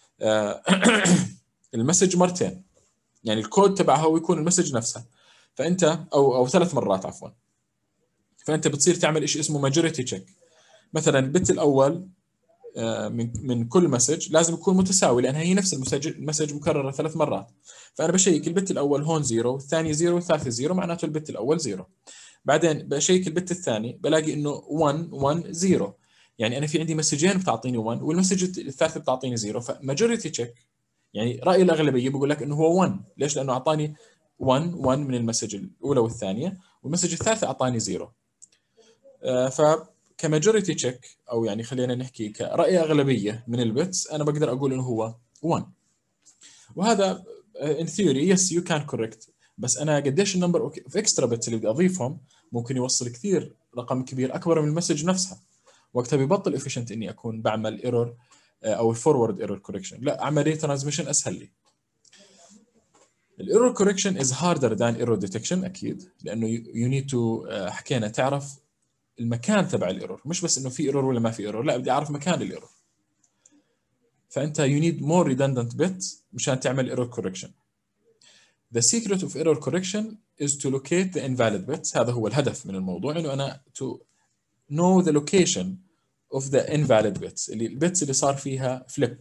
المسج مرتين، يعني الكود تبعها هو يكون المسج نفسها، فانت او 3 مرات عفوا، فانت بتصير تعمل شيء اسمه ماجوريتي تشيك. مثلا البت الاول من كل مسج لازم يكون متساوي لان هي نفس المسج مكرره 3 مرات، فانا بشيك البت الاول هون 0، الثاني 0، والثالث 0، معناته البت الاول 0. بعدين بشيك البت الثاني بلاقي انه 1 1 0، يعني انا في عندي مسجين بتعطيني 1 والمسج الثالث بتعطيني 0، فماجوريتي تشيك يعني راي الاغلبيه بقول لك انه هو 1. ليش؟ لانه اعطاني 1 1 من المسج الاولى والثانيه، والمسج الثالثه اعطاني 0. فكماجوريتي تشيك او يعني خلينا نحكي كراي اغلبيه من البتس انا بقدر اقول انه هو 1. وهذا ان ثيوري يس يو كان كوركت، بس انا قديش النمبر اوف اكسترا بتس اللي بدي اضيفهم ممكن يوصل كثير رقم كبير اكبر من المسج نفسها، وقتها ببطل افيشنت اني اكون بعمل ايرور او الفورورد ايرور كوركشن، لا اعمل ريترانسميشن اسهل لي. الايرور كوركشن از هاردر ذان ايرور ديتكشن اكيد، لانه يو نيد تو حكينا تعرف المكان تبع الايرور، مش بس انه في ايرور ولا ما في ايرور، لا بدي اعرف مكان الايرور. فانت you need more redundant bits مشان تعمل error correction. The secret of error correction is to locate the invalid bits. هذا هو الهدف من الموضوع، انه انا to know the location of the invalid bits، اللي البيتس اللي صار فيها flip.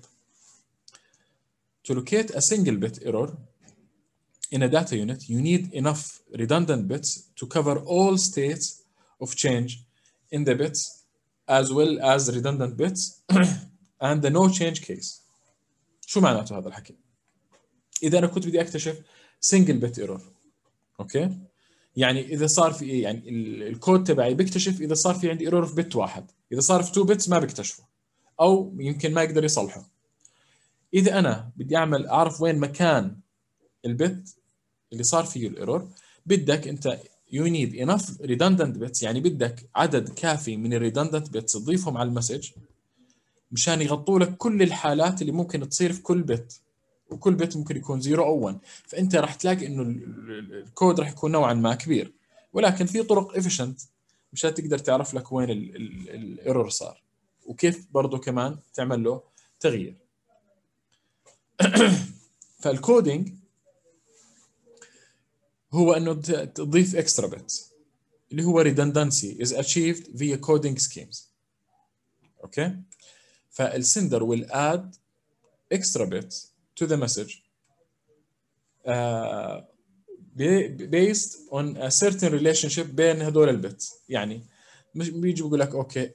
To locate a single bit error in a data unit you need enough redundant bits to cover all states of change in the bits as well as redundant bits and the no change case. شو معناته هذا الحكي؟ اذا انا كنت بدي اكتشف سنجل بت ايرور، اوكي، يعني اذا صار في يعني الكود تبعي بيكتشف اذا صار في عندي ايرور في بت واحد، اذا صار في 2 بتس ما بيكتشفه او يمكن ما يقدر يصلحه. اذا انا بدي اعرف وين مكان البت اللي صار فيه الايرور، بدك انت you need enough redundant bits، يعني بدك عدد كافي من الريدندنت بيتس تضيفهم على المسج مشان يغطوا لك كل الحالات اللي ممكن تصير في كل بت، وكل بت ممكن يكون 0 او 1. فانت راح تلاقي انه الكود راح يكون نوعا ما كبير، ولكن في طرق efficient مشان تقدر تعرف لك وين الايرور صار، وكيف برضه كمان تعمل له تغيير. فالكودينج هو انه تضيف اكسترا بتس اللي هو redundancy is achieved via coding schemes. اوكي، فالسندر will add extra bits to the message based on a certain relationship بين هذول البيتس. يعني مش بيجي بيقول لك اوكي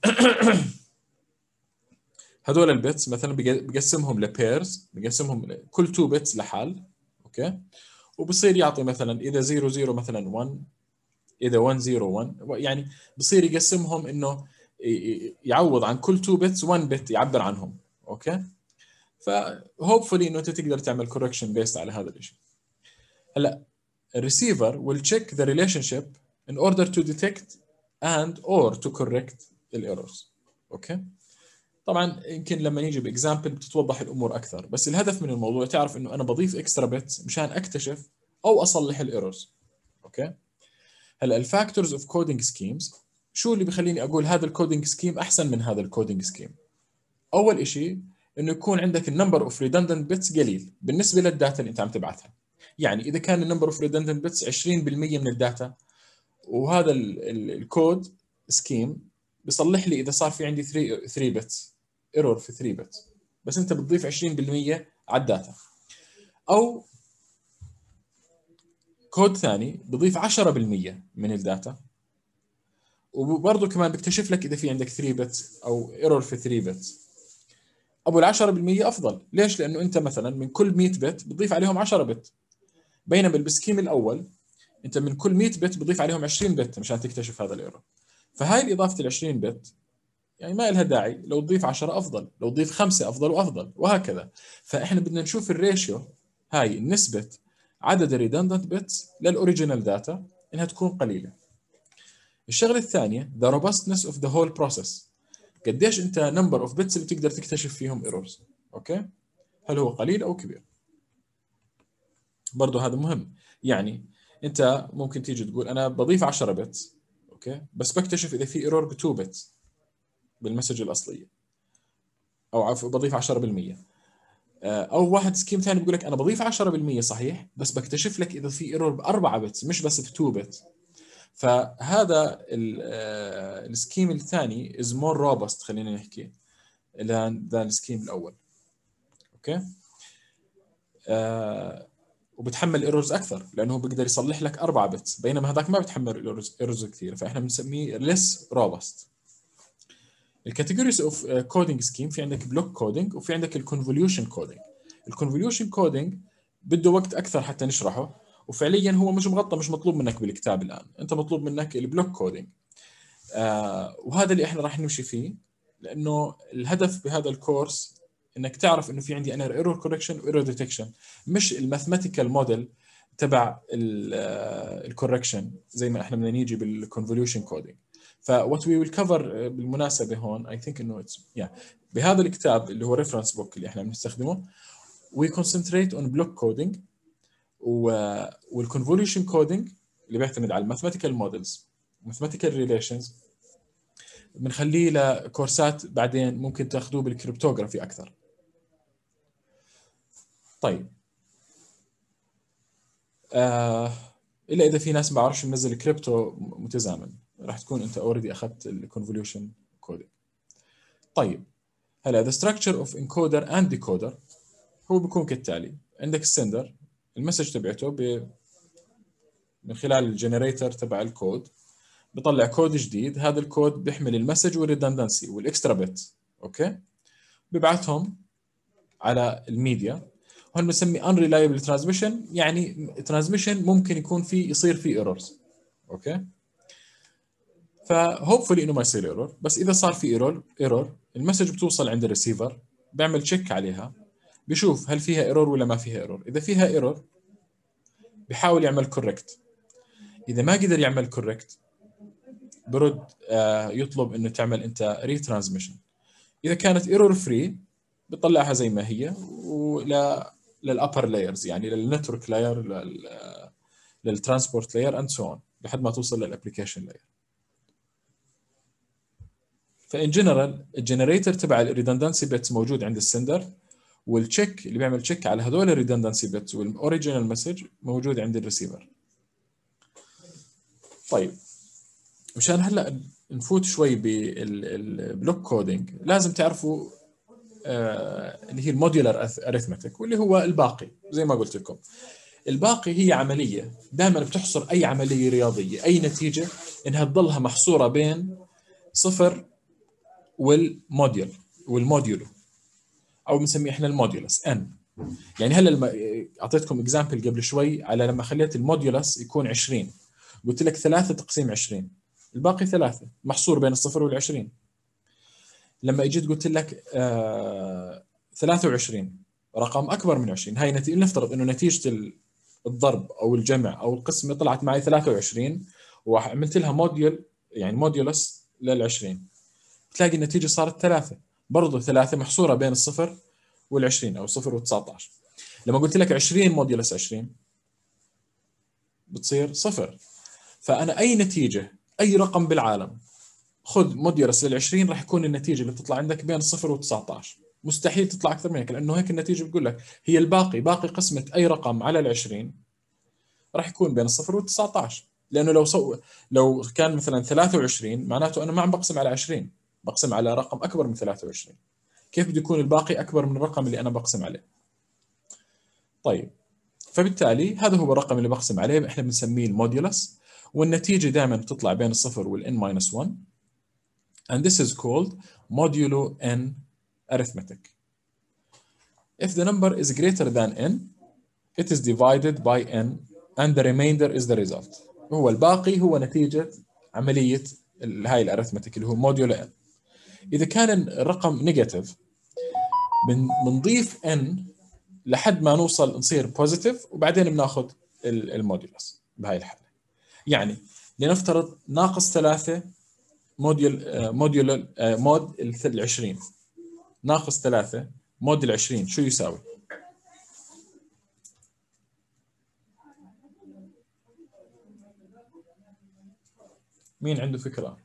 هذول البيتس مثلا بقسمهم لبيرز، بقسمهم كل 2 بيتس لحال، اوكي، وبصير يعطي مثلا اذا 0 0 مثلا 1، اذا 1 0 1، يعني بصير يقسمهم انه يعوض عن كل 2 بيتس 1 بت يعبر عنهم. اوكي، فهوبفully انه انت تقدر تعمل كوركشن بيست على هذا الشيء. هلا الريسيفر will check the relationship in order to detect and or to correct the errors. اوكي، طبعا يمكن لما نيجي باكزامبل بتتوضح الامور اكثر، بس الهدف من الموضوع تعرف انه انا بضيف اكسترا بت مشان اكتشف او اصلح الايرورز. اوكي. هلا الفاكتورز اوف كودينج سكيمز، شو اللي بخليني اقول هذا الكودينج سكيم احسن من هذا الكودينج سكيم؟ اول شيء انه يكون عندك النمبر اوف ريدندنت بيتس قليل بالنسبه للداتا اللي انت عم تبعثها. يعني اذا كان النمبر اوف ريدندنت بيتس 20% من الداتا، وهذا الكود سكيم بيصلح لي اذا صار في عندي 3 بتس ايرور في 3 بتس، بس انت بتضيف 20% على الداتا. او كود ثاني بضيف 10% من الداتا، وبرضه كمان بكتشف لك اذا في عندك 3 بتس او ايرور في 3 بتس. ابو ال 10% افضل، ليش؟ لانه انت مثلا من كل 100 بت بتضيف عليهم 10 بت، بينما بالسكيم الاول انت من كل 100 بت بتضيف عليهم 20 بت مشان تكتشف هذا الايرور. فهاي الاضافه ال 20 بت يعني ما لها داعي، لو تضيف 10 افضل، لو تضيف 5 افضل وافضل، وهكذا. فاحنا بدنا نشوف الريشيو، هاي نسبه عدد الريدندنت بتس للاوريجينال داتا انها تكون قليله. الشغله الثانيه the robustness of the whole process، قديش انت نمبر اوف بتس اللي بتقدر تكتشف فيهم ايرورز. اوكي، هل هو قليل او كبير؟ برضه هذا مهم. يعني انت ممكن تيجي تقول انا بضيف 10 بتس، اوكي، بس بكتشف اذا في ايرور ب 2 بتس بالمسج الاصليه، او عفوا بضيف 10%. او واحد سكيم ثاني بيقول لك انا بضيف 10% صحيح، بس بكتشف لك اذا في ايرور ب 4 بتس مش بس ب 2 بتس. فهذا السكيم الثاني از مور روبست، خلينا نحكي، ذا السكيم الاول. اوكي. وبتحمل ايرورز اكثر لانه بيقدر يصلح لك 4 بتس، بينما هذاك ما بتحمل ايرورز كثير، فاحنا بنسميه ليس روبست. الكاتيجوريز اوف كودينج سكيم، في عندك بلوك كودينج وفي عندك الكونفوليوشن كودينج. الكونفوليوشن كودينج بده وقت اكثر حتى نشرحه، وفعليا هو مش مغطى، مش مطلوب منك بالكتاب الان، انت مطلوب منك البلوك كودينج. وهذا اللي احنا راح نمشي فيه، لانه الهدف بهذا الكورس انك تعرف انه في عندي انا ايرور كوركشن وايرور ديتكشن، مش الماثيماتيكال موديل تبع الكوركشن زي ما احنا بدنا نيجي بالكونفوليوشن كودينج. فوات وي ويل كفر بالمناسبه هون اي ثينك انه بهذا الكتاب اللي هو ريفرنس بوك اللي احنا بنستخدمه، وي كونسنتريت اون بلوك كودينج والكونفوليوشن كودينج اللي بيعتمد على الماثيماتيكال مودلز ماثيماتيكال ريليشنز بنخليه لكورسات بعدين ممكن تاخذوه بالكريبتوغرافي اكثر. طيب الا اذا في ناس ما بعرفش منزل كريبتو متزامن، راح تكون انت اوريدي اخذت الكونفوليوشن كودينج. طيب هلا the structure of encoder and decoder هو بيكون كالتالي: عندك السندر، المسج تبعته من خلال الجنريتر تبع الكود بيطلع كود جديد، هذا الكود بيحمل المسج والريدندنسي والاكسترا بت، اوكي، ببعثهم على الميديا. هون بنسمي unreliable transmission، يعني ترانسميشن ممكن يكون يصير فيه ايرورز. اوكي، فهوبفully انه ما يصير ايرور، بس اذا صار في ايرور المسج بتوصل عند الريسيفر، بيعمل تشيك عليها، بيشوف هل فيها ايرور ولا ما فيها ايرور. اذا فيها ايرور بيحاول يعمل كوركت، اذا ما قدر يعمل كوركت برد يطلب انه تعمل انت ريترانسميشن. اذا كانت ايرور فري بتطلعها زي ما هي للابر لايرز، يعني للنتورك لاير، للترانسبورت لاير اند سو اون، لحد ما توصل للابلكيشن لاير. فان جنرال الجنريتور تبع الريدندنسي بيتس موجود عند السندر، والتشيك اللي بيعمل تشيك على هذول الريدندنسي بيتس والاوريجينال مسج موجود عند الريسيفر. طيب مشان هلا نفوت شوي بالبلوك كودينج لازم تعرفوا اللي هي الموديولار اريثمتيك، واللي هو الباقي. زي ما قلت لكم الباقي هي عمليه دائما بتحصر اي عمليه رياضيه، اي نتيجه انها تضلها محصوره بين صفر والموديولو، او بنسميه احنا الموديولس ان. يعني هلا اعطيتكم اكزامبل قبل شوي على لما خليت الموديولس يكون 20، قلت لك 3 تقسيم 20، الباقي 3 محصور بين الصفر وال20. لما اجيت قلت لك 23 رقم اكبر من 20، هاي نفترض انه نتيجه الضرب او الجمع او القسمه طلعت معي 23، وعملت لها موديول يعني موديولس لل20، بتلاقي النتيجه صارت 3، برضه 3 محصورة بين الصفر وال20 أو 0 و19. لما قلت لك 20 موديولس 20 بتصير 0. فأنا أي نتيجة، أي رقم بالعالم خذ موديولس لل20 راح يكون النتيجة اللي بتطلع عندك بين 0 و19. مستحيل تطلع أكثر من هيك، لأنه هيك النتيجة بتقول لك هي باقي قسمة أي رقم على ال20 راح يكون بين 0 و19. لأنه لو كان مثلا 23 معناته أنا ما عم بقسم على 20، بقسم على رقم أكبر من 23. كيف بده يكون الباقي أكبر من الرقم اللي أنا بقسم عليه؟ طيب، فبالتالي هذا هو الرقم اللي بقسم عليه، احنا بنسميه الموديولس، والنتيجة دائما بتطلع بين الصفر والn-1. and this is called modulo n arithmetic. If the number is greater than n, it is divided by n and the remainder is the result. هو الباقي هو نتيجة عملية هاي الارثمتك اللي هو موديولو n. إذا كان الرقم نيجاتيف بنضيف n لحد ما نوصل نصير بوزيتيف، وبعدين بناخذ الموديولس بهاي الحالة. يعني لنفترض -3 مود ال20 -3 مود ال20 شو يساوي؟ مين عنده فكرة؟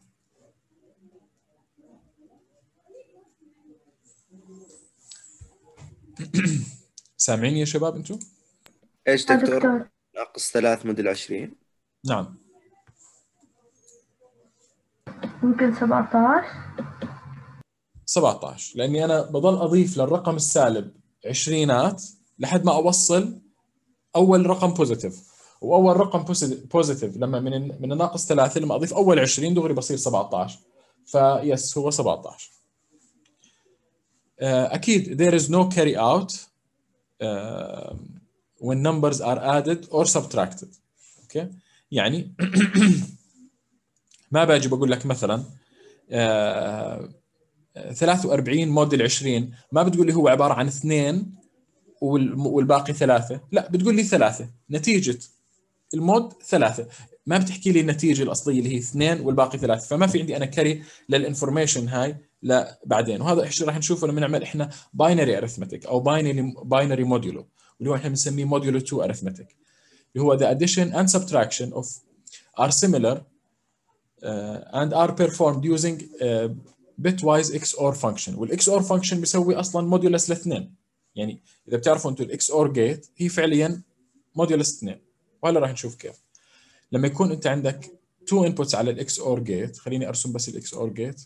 سامعيني يا شباب انتم؟ ايش دكتور؟ -3 مود ال20. نعم. ممكن 17. 17 لاني انا بضل اضيف للرقم السالب عشرينات لحد ما اوصل اول رقم بوزيتيف، واول رقم بوزيتيف لما من -3 لما اضيف اول 20 دغري بصير 17. فيس هو 17. اكيد there is no carry out when numbers are added or subtracted. اوكي، يعني ما باجي بقول لك مثلا 43 مود ال20 ما بتقول لي هو عباره عن 2 والباقي 3، لا بتقول لي 3 نتيجه المود 3، ما بتحكي لي النتيجه الاصليه اللي هي 2 والباقي 3، فما في عندي انا كري للانفورميشن هاي لا بعدين. وهذا الشيء راح نشوفه لما نعمل احنا باينري ارثمتك او باينري موديولو، واللي هو احنا بنسميه موديولو 2 ارثمتك، اللي هو the addition and subtraction of are similar and are performed using bitwise XOR function. والXOR function بيسوي اصلا موديولس لاثنين. يعني اذا بتعرفوا انتم الاكس اور جيت هي فعليا موديولس 2، وهلا راح نشوف كيف. لما يكون انت عندك 2 انبوتس على الاكس اور جيت، خليني ارسم بس الاكس اور جيت.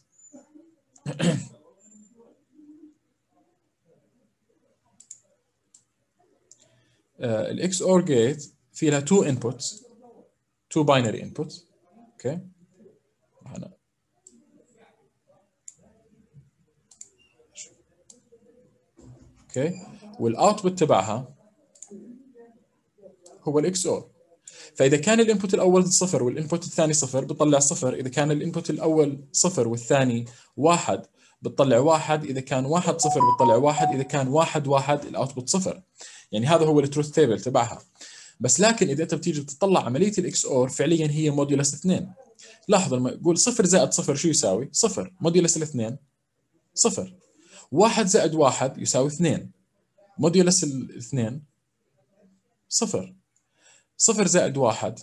الاكس اور جيت في لها 2 انبوتس، 2 باينري انبوتس. اوكي، اوكي، والاوتبوت تبعها هو الاكس اور. فاذا كان الانبوت الاول صفر والانبوت الثاني صفر بتطلع صفر، اذا كان الانبوت الاول صفر والثاني واحد بتطلع واحد، اذا كان واحد صفر بتطلع واحد، اذا كان واحد واحد الاوتبوت صفر. يعني هذا هو التروث تيبل تبعها. بس لكن اذا انت بتيجي بتطلع عمليه الاكس اور فعليا هي موديولس 2. لاحظوا لما اقول صفر زائد صفر شو يساوي؟ صفر. موديولس الاثنين صفر. واحد زائد واحد يساوي 2. موديولس الاثنين صفر. صفر زائد واحد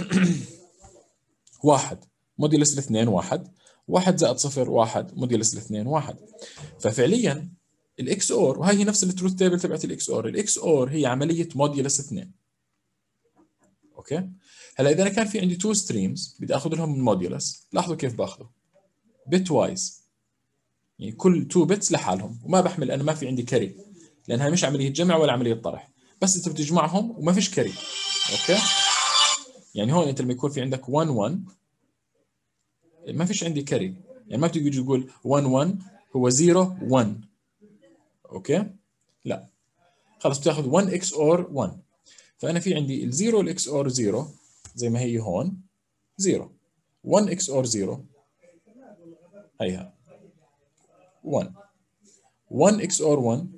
واحد. موديولس الاثنين واحد. واحد زائد صفر واحد. موديولس الاثنين واحد. ففعليا الاكس اور، وهي هي نفس التروث تيبل تبعت الاكس اور. الاكس اور هي عمليه موديولس 2. اوكي، هلا اذا انا كان في عندي 2 ستريمز بدي اخذ لهم الموديولس، لاحظوا كيف باخذه بت وايز، يعني كل 2 بتس لحالهم، وما بحمل انا ما في عندي كري، لانها مش عمليه جمع ولا عمليه طرح، بس انت بتجمعهم وما فيش كري. اوكي، يعني هون انت لما يكون في عندك 1 1 ما فيش عندي كري، يعني ما بتيجي تقول 1 1 هو 0 1. اوكي، لا خلص بتاخذ 1 اكس اور 1. فانا في عندي الزيرو الاكس اور 0 زي ما هي هون 0. 1 اكس اور 0 هيها 1. 1 اكس اور 1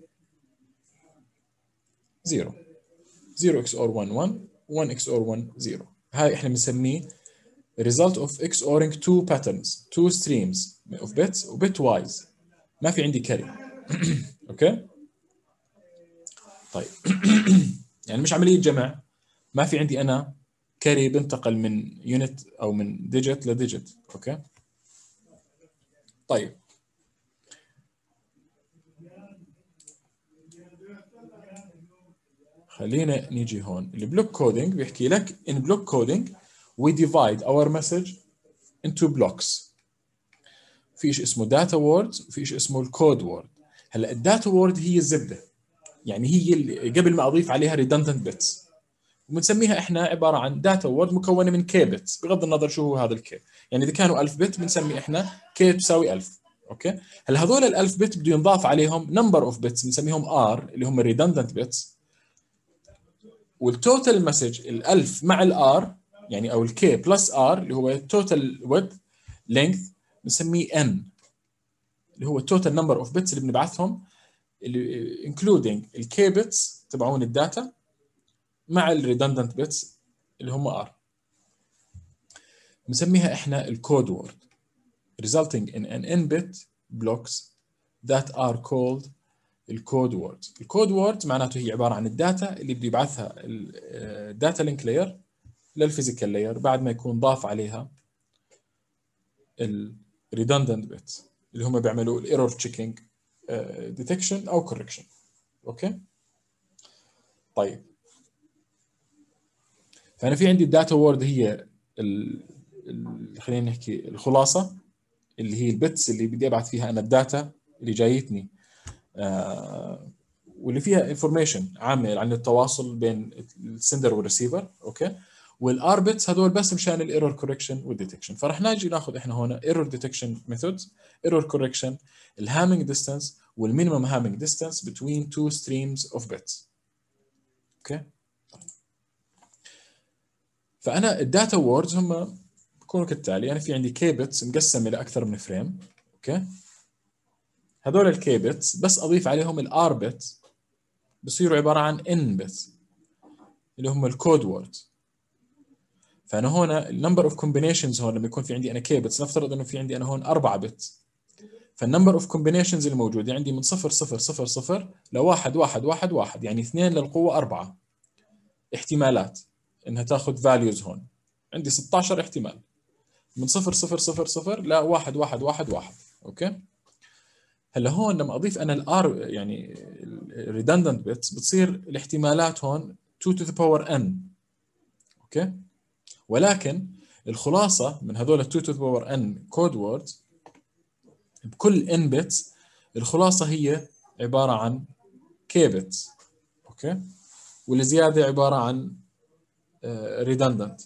0. 0 اكس اور 1 1. 1 اكس اور 1 0. هاي احنا بنسميه result of XORing two patterns, two streams of bits وbitwise. ما في عندي كاري. اوكي طيب. يعني مش عمليه جمع، ما في عندي انا كاري بنتقل من يونت او من ديجيت لديجيت. اوكي طيب خلينا نيجي هون. البلوك كودينج بيحكي لك in block coding we divide our message into blocks. في شيء اسمه data words وفي شيء اسمه الكود وورد. هلا الداتا وورد هي الزبده، يعني هي اللي قبل ما اضيف عليها redundant bits، وبنسميها احنا عباره عن داتا وورد مكونه من كي بتس، بغض النظر شو هو هذا الكي. يعني اذا كانوا 1000 بت بنسمي احنا كي تساوي 1000. اوكي هلا هذول ال 1000 بت بده ينضاف عليهم نمبر اوف بتس بنسميهم ار اللي هم redundant بتس، والتوتال مسج ال 1000 مع الار يعني او الكي بلس ار اللي هو توتال ويدث لينث بنسميه ان اللي هو التوتال نمبر اوف بتس اللي بنبعثهم، اللي انكلودينج الكي بتس تبعون الداتا مع الريدندنت بتس اللي هم ار. بنسميها احنا الكود وورد resulting in an n-bit blocks that are called الكود وورد. الكود وورد معناته هي عباره عن الداتا اللي بده يبعثها الداتا لينك لاير للفيزيكال لاير بعد ما يكون ضاف عليها الريدندنت بت اللي هم بيعملوا الايرور تشيكينج ديتكشن او كوركشن. اوكي طيب فانا في عندي الداتا وورد هي خلينا نحكي الخلاصه اللي هي البتس اللي بدي ابعث فيها انا الداتا اللي جايتني واللي فيها انفورميشن عامه عن التواصل بين السندر والريسيفر. اوكي والار بتس هذول بس مشان الايرور كوركشن والديتكشن. فرح نجي ناخذ احنا هون ايرور ديتكشن ميثودز، ايرور كوركشن، الهامينج ديستانس والمينيمم هامينج ديستانس between two streams of bits. اوكي فانا الداتا ووردز هم بكونوا كالتالي. انا في عندي كي بتس مقسمه لاكثر من فريم. اوكي هذول الكي بتس بس اضيف عليهم الار بت بصيروا عباره عن ان بت اللي هم الكود وورد. فانا هون النمبر اوف كومبينيشنز هون لما يكون في عندي انا كي بتس، نفترض انه في عندي انا هون 4 بت، فالنمبر اوف كومبينيشنز الموجوده عندي من 0 0 0 0 ل 1 1 1 1 يعني 2 للقوه 4 احتمالات انها تاخذ فاليوز. هون عندي 16 احتمال من 0 0 0 0 ل 1 1 1 1. اوكي هلا هون لما اضيف انا الار يعني redundant bits بتصير الاحتمالات هون 2 to the power n. اوكي ولكن الخلاصه من هذول 2 to the power n كود ووردز بكل n bits الخلاصه هي عباره عن k bits. اوكي والزياده عباره عن redundant.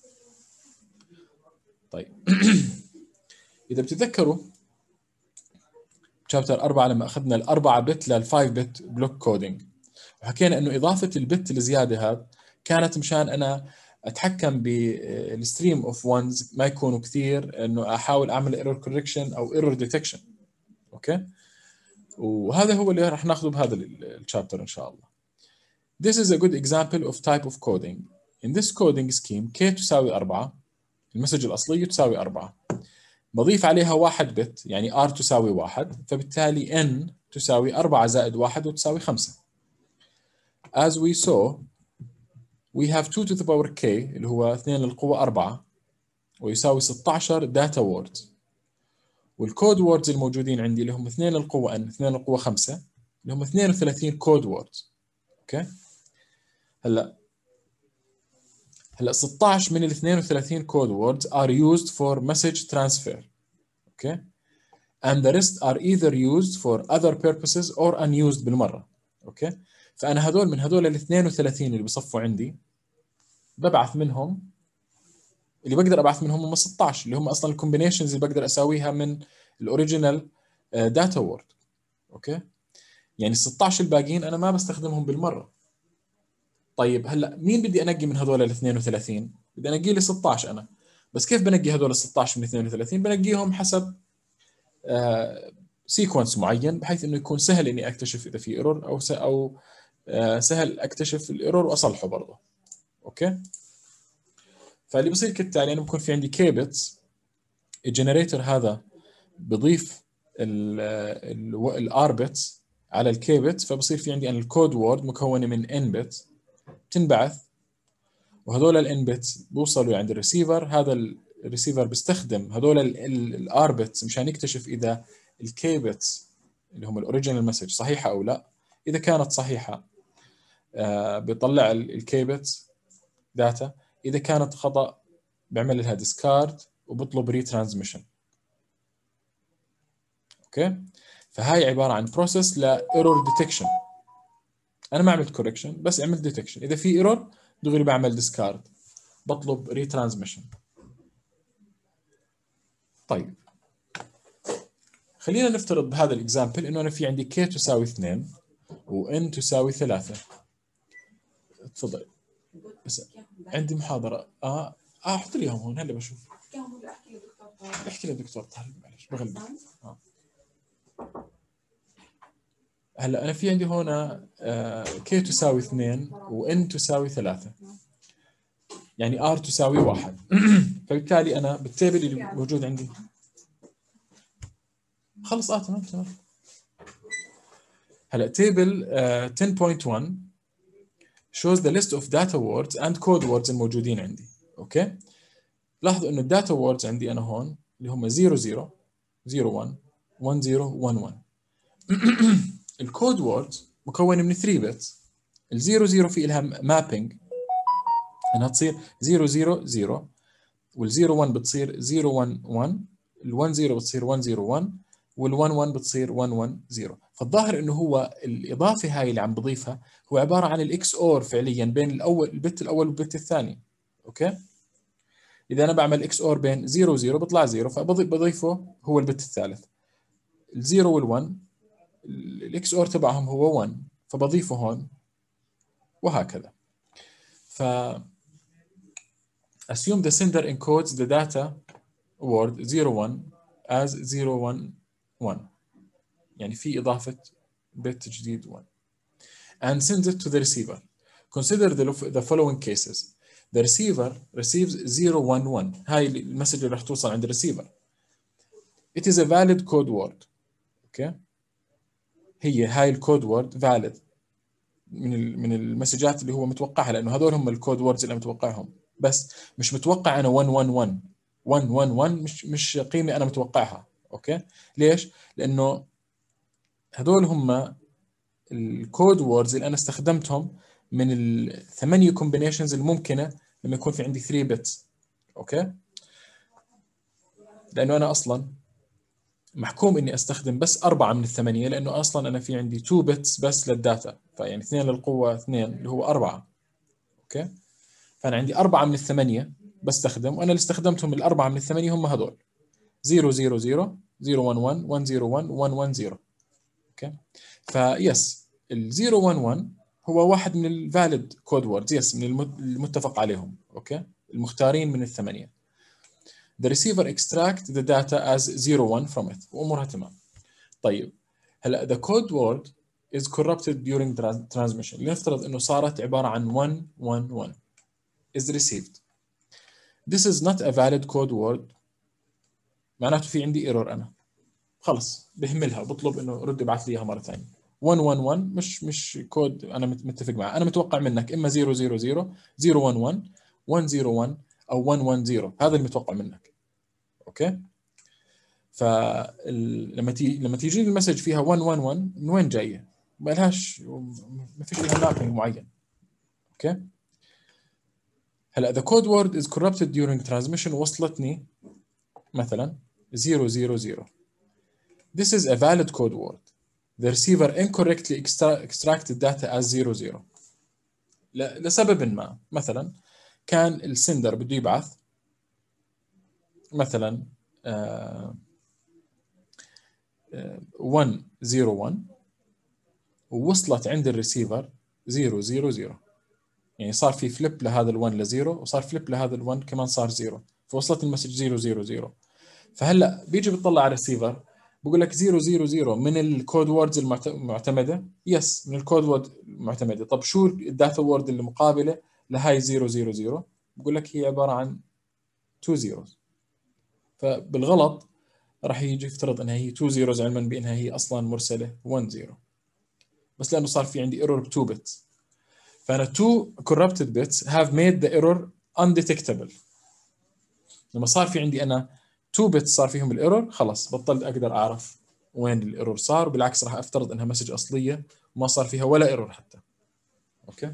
طيب اذا بتتذكروا شابتر 4 لما اخذنا الاربعه بت لل5 بت بلوك كودينج وحكينا انه اضافه البت الزياده هذا كانت مشان انا اتحكم بالستريم اوف وانز ما يكونوا كثير، انه احاول اعمل ايرور كوركشن او ايرور ديتكشن. اوكي وهذا هو اللي راح ناخذه بهذا الشابتر ان شاء الله. This is a good example of type of coding. In this coding scheme k تساوي 4 المسج الأصلية تساوي 4 بضيف عليها 1 بت يعني r تساوي 1 فبالتالي n تساوي 4 زائد 1 وتساوي 5. As we saw we have 2 to the power k اللي هو 2 للقوة 4 ويساوي 16 data words، والكود ووردز الموجودين عندي اللي هم 2 للقوة n 2 للقوة 5 اللي هم 32 كود ووردز. اوكي هلا 16 من ال 32 كود ووردز are used for message transfer. اوكي and the rest are either used for other purposes or unused بالمره. اوكي فانا هذول من هذول ال 32 اللي بصفوا عندي ببعث منهم اللي بقدر ابعث منهم هم 16 اللي هم اصلا الكومبينيشنز اللي بقدر اسويها من الاوريجينال داتا وورد. اوكي يعني ال 16 الباقيين انا ما بستخدمهم بالمره. طيب هلا مين بدي انقي من هذول ال 32؟ بدي انقي لي 16 انا، بس كيف بنقي هذول ال 16 من 32؟ بنقيهم حسب سيكونس معين بحيث انه يكون سهل اني اكتشف اذا في ايرور او سهل اكتشف الايرور واصلحه برضه. اوكي فاللي بصير كالتالي انا بكون في عندي كي بتس، الجنريتور هذا بضيف الار بت على الكي بت، فبصير في عندي انا الكود وورد مكونه من ان بت بتنبعث، وهذول الان بت بوصلوا عند الريسيفر. هذا الريسيفر بيستخدم هذول الار بت مشان يكتشف اذا الكي بت اللي هم الاوريجينال مسج صحيحه او لا. اذا كانت صحيحه بيطلع الكي بت داتا، اذا كانت خطا بيعمل لها ديسكارد وبطلب ري ترانزميشن. اوكي، فهاي عباره عن بروسيس لايرور ديتكشن. انا ما عملت كوركشن، بس عملت ديتكشن. اذا في ايرور دغري بعمل ديسكارد، بطلب ري ترانزميشن. طيب خلينا نفترض بهذا الاكزامبل انه انا في عندي k تساوي 2 و n تساوي 3. تفضل، بس عندي محاضرة. احط لي هون هلا بشوف. احكي للدكتور طارق معلش بغلب. هلا انا في عندي هنا k تساوي 2 و n تساوي 3، يعني r تساوي 1. فبالتالي انا بالتابل اللي موجود عندي خلص. تمام. هلا تيبل 10.1 shows the list of data words and code words الموجودين عندي. اوكي، لاحظوا انه الداتا ووردز عندي انا هون اللي هم 00 01 10 11. الكود ووردز مكون من 3 بت. ال00 في لها مابينج انها تصير 000 وال01 بتصير 011 ال10 بتصير 101 وال11 بتصير 110. فالظاهر انه هو الاضافه هاي اللي عم بضيفها هو عباره عن الاكس اور فعليا بين البت الاول والبت الثاني. اوكي، اذا انا بعمل اكس اور بين 0 0 بيطلع 0، فبضيفه هو البت الثالث. الزيرو وال1 الاكس اور تبعهم هو 1، فبضيفه هون وهكذا. ف assume the sender encodes the data word 01 as 011، يعني في إضافة بت جديد 1 and sends it to the receiver. Consider the following cases. The receiver receives 011. هاي المسج اللي راح توصل عند الريسيفر. It is a valid code word. اوكي، هاي الكود وورد valid من المسجات اللي هو متوقعها، لانه هذول هم الكود ووردز اللي متوقعهم. بس مش متوقع انا 111 111 مش قيمه انا متوقعها. اوكي، ليش؟ لانه هذول هم الكود ووردز اللي انا استخدمتهم من الثمانيه كومبينيشنز الممكنه لما يكون في عندي 3 بتس. اوكي، لانه انا اصلا محكوم اني استخدم بس 4 من الثمانيه، لانه اصلا انا في عندي 2 بتس بس للداتا، فيعني 2 للقوه 2 اللي هو 4. اوكي، فانا عندي 4 من الثمانيه بستخدم، وانا اللي استخدمتهم الاربعه من الثمانيه هم هذول 000 011 101 110. اوكي، فيس ال 011 هو واحد من الفاليد كود ووردز، يس، من المتفق عليهم. اوكي، المختارين من الثمانيه. The receiver extract the data as 01 from it وامورها تمام. طيب هلا the code word is corrupted during transmission. لنفترض انه صارت عباره عن 111 is received. This is not a valid code word. معناته في عندي ايرور، انا خلص بهملها بطلب انه رد ابعث لي اياها مره ثانيه. 111 مش كود انا متفق معه. انا متوقع منك اما 000 011 101 او 110. هذا المتوقع منك. اوكي، فلما تيجي المسج فيها 111 من وين جايه؟ ما لهاش، ما فيش لها مابينج معين. اوكي، هلا the code word is corrupted during transmission وصلتني مثلا 000. This is a valid code word. The receiver incorrectly extracted data as 00 لسبب ما. مثلا كان السندر بده يبعث مثلا 101 ووصلت عند الريسيفر 000، يعني صار في فليب لهذا ال1 لزيرو، وصار فليب لهذا ال1 كمان صار 0، فوصلت المسج 000. فهلا بيجي بيطلع على الريسيفر بقول لك 000 من الكود ووردز المعتمده. يس، من الكود وورد المعتمده. طب شو الداتا وورد اللي مقابله لهاي 000؟ بقول لك هي عباره عن 2 zeros. فبالغلط راح يجي يفترض انها هي 2 zeros علما بانها هي اصلا مرسله 1 0، بس لانه صار في عندي ايرور ب 2 bits، فانا 2 corrupted bits have made the error undetectable. لما صار في عندي انا 2 bits صار فيهم الايرور، خلص بطلت اقدر اعرف وين الايرور صار، وبالعكس راح افترض انها مسج اصليه وما صار فيها ولا ايرور حتى. اوكي.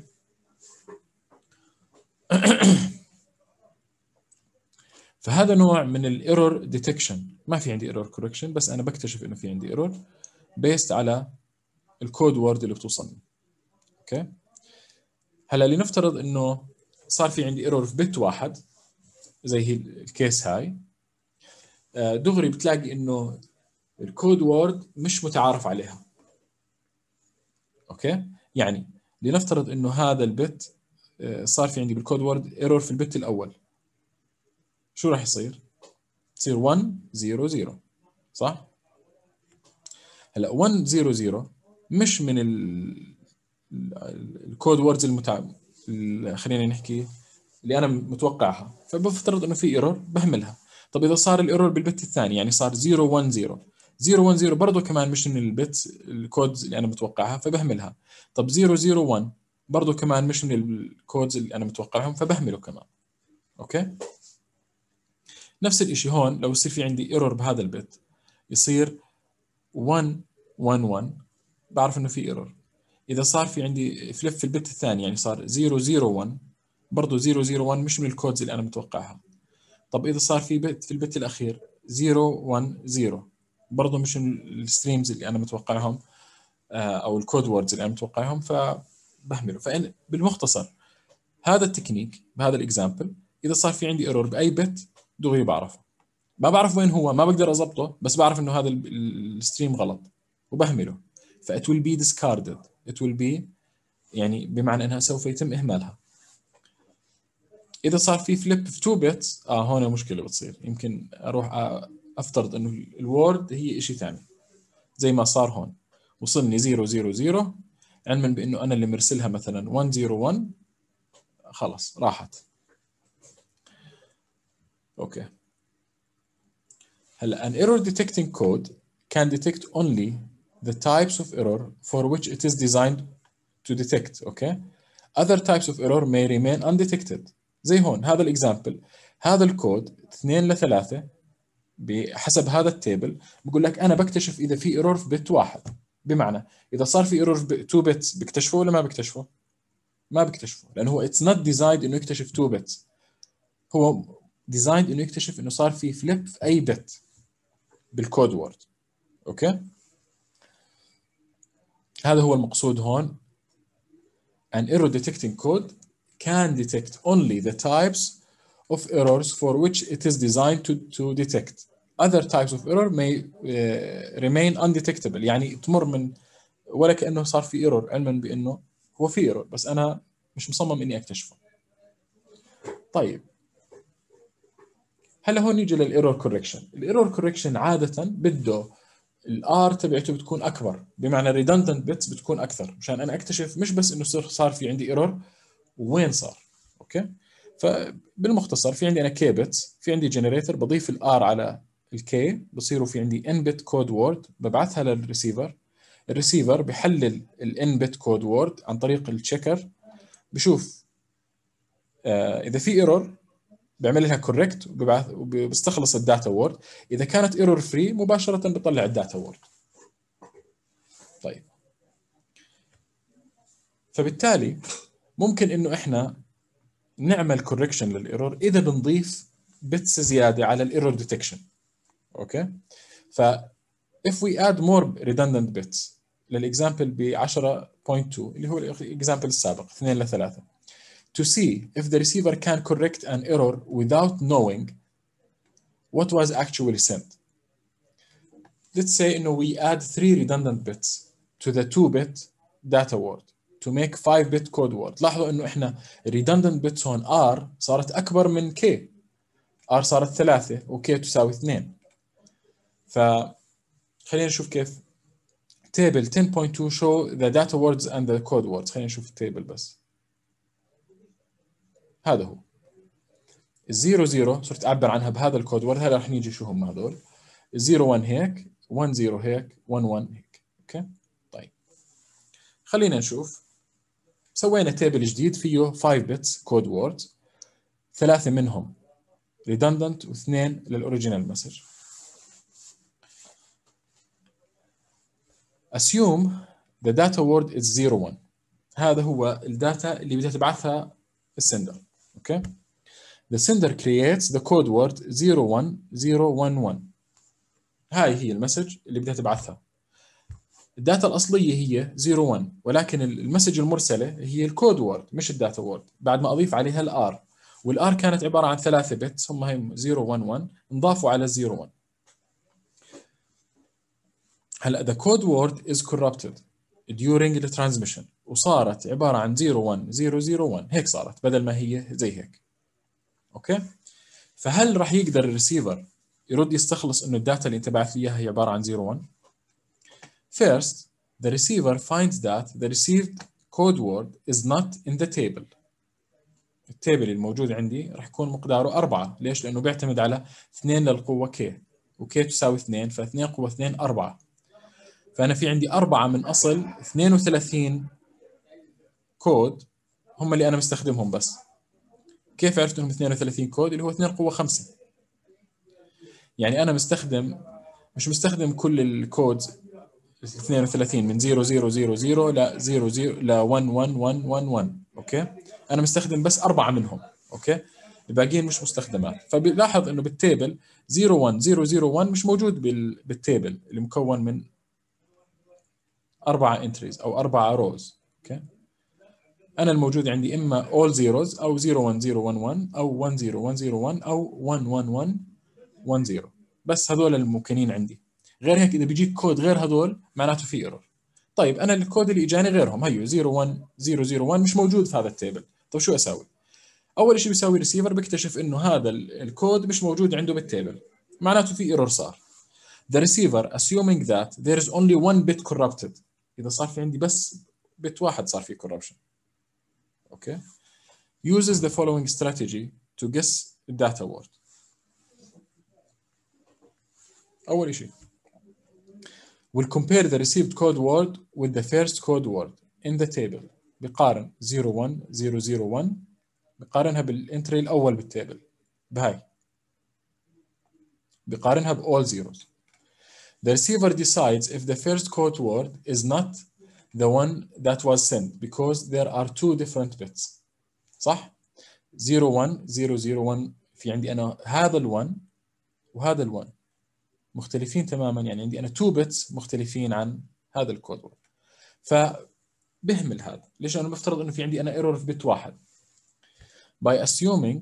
فهذا نوع من الايرور ديتكشن. ما في عندي ايرور كوركشن، بس انا بكتشف انه في عندي ايرور بيست على الكود وورد اللي بتوصلني. اوكي. هلا لنفترض انه صار في عندي ايرور في بت واحد زي هي الكيس هاي، دغري بتلاقي انه الكود وورد مش متعارف عليها. اوكي. يعني لنفترض انه هذا البت صار في عندي بالكود وورد ايرور في البت الاول، شو راح يصير؟ يصير 1 0 0 صح؟ هلا 1 0 0 مش من الكود ووردز خلينا نحكي اللي انا متوقعها، فبفترض انه في ايرور بهملها. طب اذا صار الايرور بالبت الثاني، يعني صار 0 1 0 0 1 0 برضه كمان مش من البت الكودز اللي انا متوقعها فبهملها. طب 0 0 1 برضه كمان مش من الكودز اللي انا متوقعهم فبهمله كمان. اوكي. نفس الشيء هون، لو يصير في عندي ايرور بهذا البت يصير 1 1 1 بعرف انه في ايرور. اذا صار في عندي فليب في البت الثاني يعني صار 0 0 1 برضه 0 0 1 مش من الكودز اللي انا متوقعها. طب اذا صار في بت في البت الاخير 0 1 0 برضه مش من الستريمز اللي انا متوقعهم او الكود ووردز اللي انا متوقعهم فبهمله. فإن بالمختصر هذا التكنيك بهذا الاكزامبل، اذا صار في عندي ايرور باي بت دغري بعرفه، ما بعرف وين هو، ما بقدر اضبطه، بس بعرف انه هذا الستريم غلط وبهمله. فit will be discarded. it will be يعني بمعنى انها سوف يتم اهمالها. اذا صار في فليب في 2 بيتس هون مشكله بتصير. يمكن اروح افترض انه الوورد هي شيء ثاني زي ما صار هون، وصلني 0 0 0 علما بانه انا اللي مرسلها مثلا 1 0 1، خلص راحت. اوكي. هلا an error detecting code can detect only the types of error for which it is designed to detect. okay. other types of error may remain undetected. زي هون هذا الاكزامبل، هذا الكود 2 ل 3 بحسب هذا التيبل بقول لك انا بكتشف اذا في ايرور في بت واحد. بمعنى اذا صار في ايرور في 2 بتس بكتشفه ولا ما بكتشفه؟ ما بكتشفه، لانه هو اتس نوت ديزايند انه يكتشف 2 بتس، هو ديزايند انه يكتشف انه صار في فليب في اي بت بالكود وورد. اوكي. هذا هو المقصود هون. an error detecting code can detect only the types of errors for which it is designed to detect. other types of error may remain undetectable. يعني تمر من ولا كأنه صار في ايرور، علما بأنه هو في ايرور بس أنا مش مصمم إني أكتشفه. طيب هلا هون نيجي للايرور كوركشن. الايرور كوركشن عادة بده الار تبعته بتكون اكبر، بمعنى ريدندنت بيتس بتكون اكثر، مشان انا اكتشف مش بس انه صار في عندي ايرور وين صار. اوكي. فبالمختصر في عندي انا كي بيتس، في عندي جنريتور بضيف الار على الكي، بصيروا في عندي ان بت كود وورد ببعثها للريسيفر. الريسيفر بحلل الان بت كود وورد عن طريق التشيكر، بشوف اذا في ايرور بيعمل لها كوركت وبيبعث وبيستخلص الداتا وورد. اذا كانت ايرور فري مباشره بيطلع الداتا وورد. طيب فبالتالي ممكن انه احنا نعمل كوركشن للايرور اذا بنضيف بيتس زياده على الايرور ديتكشن. اوكي. ف if we add more redundant bits للاكزامبل ب 10.2 اللي هو الاكزامبل السابق 2 ل 3 to see if the receiver can correct an error without knowing what was actually sent. Let's say انه we add 3 redundant bits to the 2-bit data word to make 5-bit code word. لاحظوا انه احنا redundant bits هون R صارت اكبر من K. R صارت 3 و K تساوي 2. فخلينا نشوف كيف. table 10.2 show the data words and the code words. خلينا نشوف التيبل بس. هذا هو. الزيرو زيرو صرت اعبر عنها بهذا الكود وورد. هلا رح نيجي شو هم هذول. 0 1 هيك، 1 0 هيك، 1 1 هيك. اوكي طيب خلينا نشوف. سوينا تيبل جديد فيه 5 بيتس كود ووردز، 3 منهم redundant واثنين للاوريجينال مسج. assume the data word is 0 1. هذا هو الداتا اللي بدها تبعثها السندر. اوكي the sender creates the code word 01011. هاي هي المسج اللي بدها تبعثها. الداتا الأصلية هي 01 ولكن المسج المرسلة هي الكود وورد مش الداتا وورد، بعد ما أضيف عليها الآر، والآر كانت عبارة عن 3 بيتس هم هي 011 انضافوا على 01. هلا the code word is corrupted during the transmission وصارت عبارة عن 01001 هيك صارت بدل ما هي زي هيك. اوكي فهل راح يقدر الريسيفر يرد يستخلص انه الداتا اللي انت باعث لي اياها هي عبارة عن 01؟ First, the receiver finds that the received code word is not in the table. التيبل الموجود عندي راح يكون مقداره 4. ليش؟ لأنه بيعتمد على 2 للقوة k، وk تساوي 2، ف2 قوة 2 4. فأنا في عندي 4 من أصل 32 كود هم اللي أنا مستخدمهم بس. كيف عرفت إنهم 32 كود؟ اللي هو 2 قوة 5. يعني أنا مش مستخدم كل الكود 32 من 0000 ل 00 ل 11111. اوكي انا مستخدم بس 4 منهم. اوكي الباقيين مش مستخدمات. فبلاحظ انه بالتيبل 01001 مش موجود بالتيبل اللي مكون من 4 انتريز او 4 روز. اوكي انا الموجود عندي اما all zeros او 01011 او 10101 او 11110 بس هذول الممكنين عندي. غير هيك اذا بيجيك كود غير هذول معناته في ايرور. طيب انا الكود اللي اجاني غيرهم هيو 01001 مش موجود في هذا التيبل. طيب شو اسوي؟ اول شيء بيسوي ريسيفر بيكتشف انه هذا الكود مش موجود عنده بالتيبل معناته في ايرور صار. The receiver assuming that there is only one bit corrupted. اذا صار في عندي بس بت واحد صار في corruption. اوكي uses the following strategy to guess the data word. اول شيء will compare the received code word with the first code word in the table. بقارن 01001 بقارنها بالانتري الاول بالتيبل بهاي، بقارنها بall zeros. The receiver decides if the first code word is not the one that was sent because there are two different bits. صح؟ 01001 في عندي انا هذا ال1 وهذا ال1 مختلفين تماما، يعني عندي انا 2 بيتس مختلفين عن هذا الكود وورد. فبهمل هذا. ليش؟ انا بفترض انه في عندي انا ايرور في بت واحد. By assuming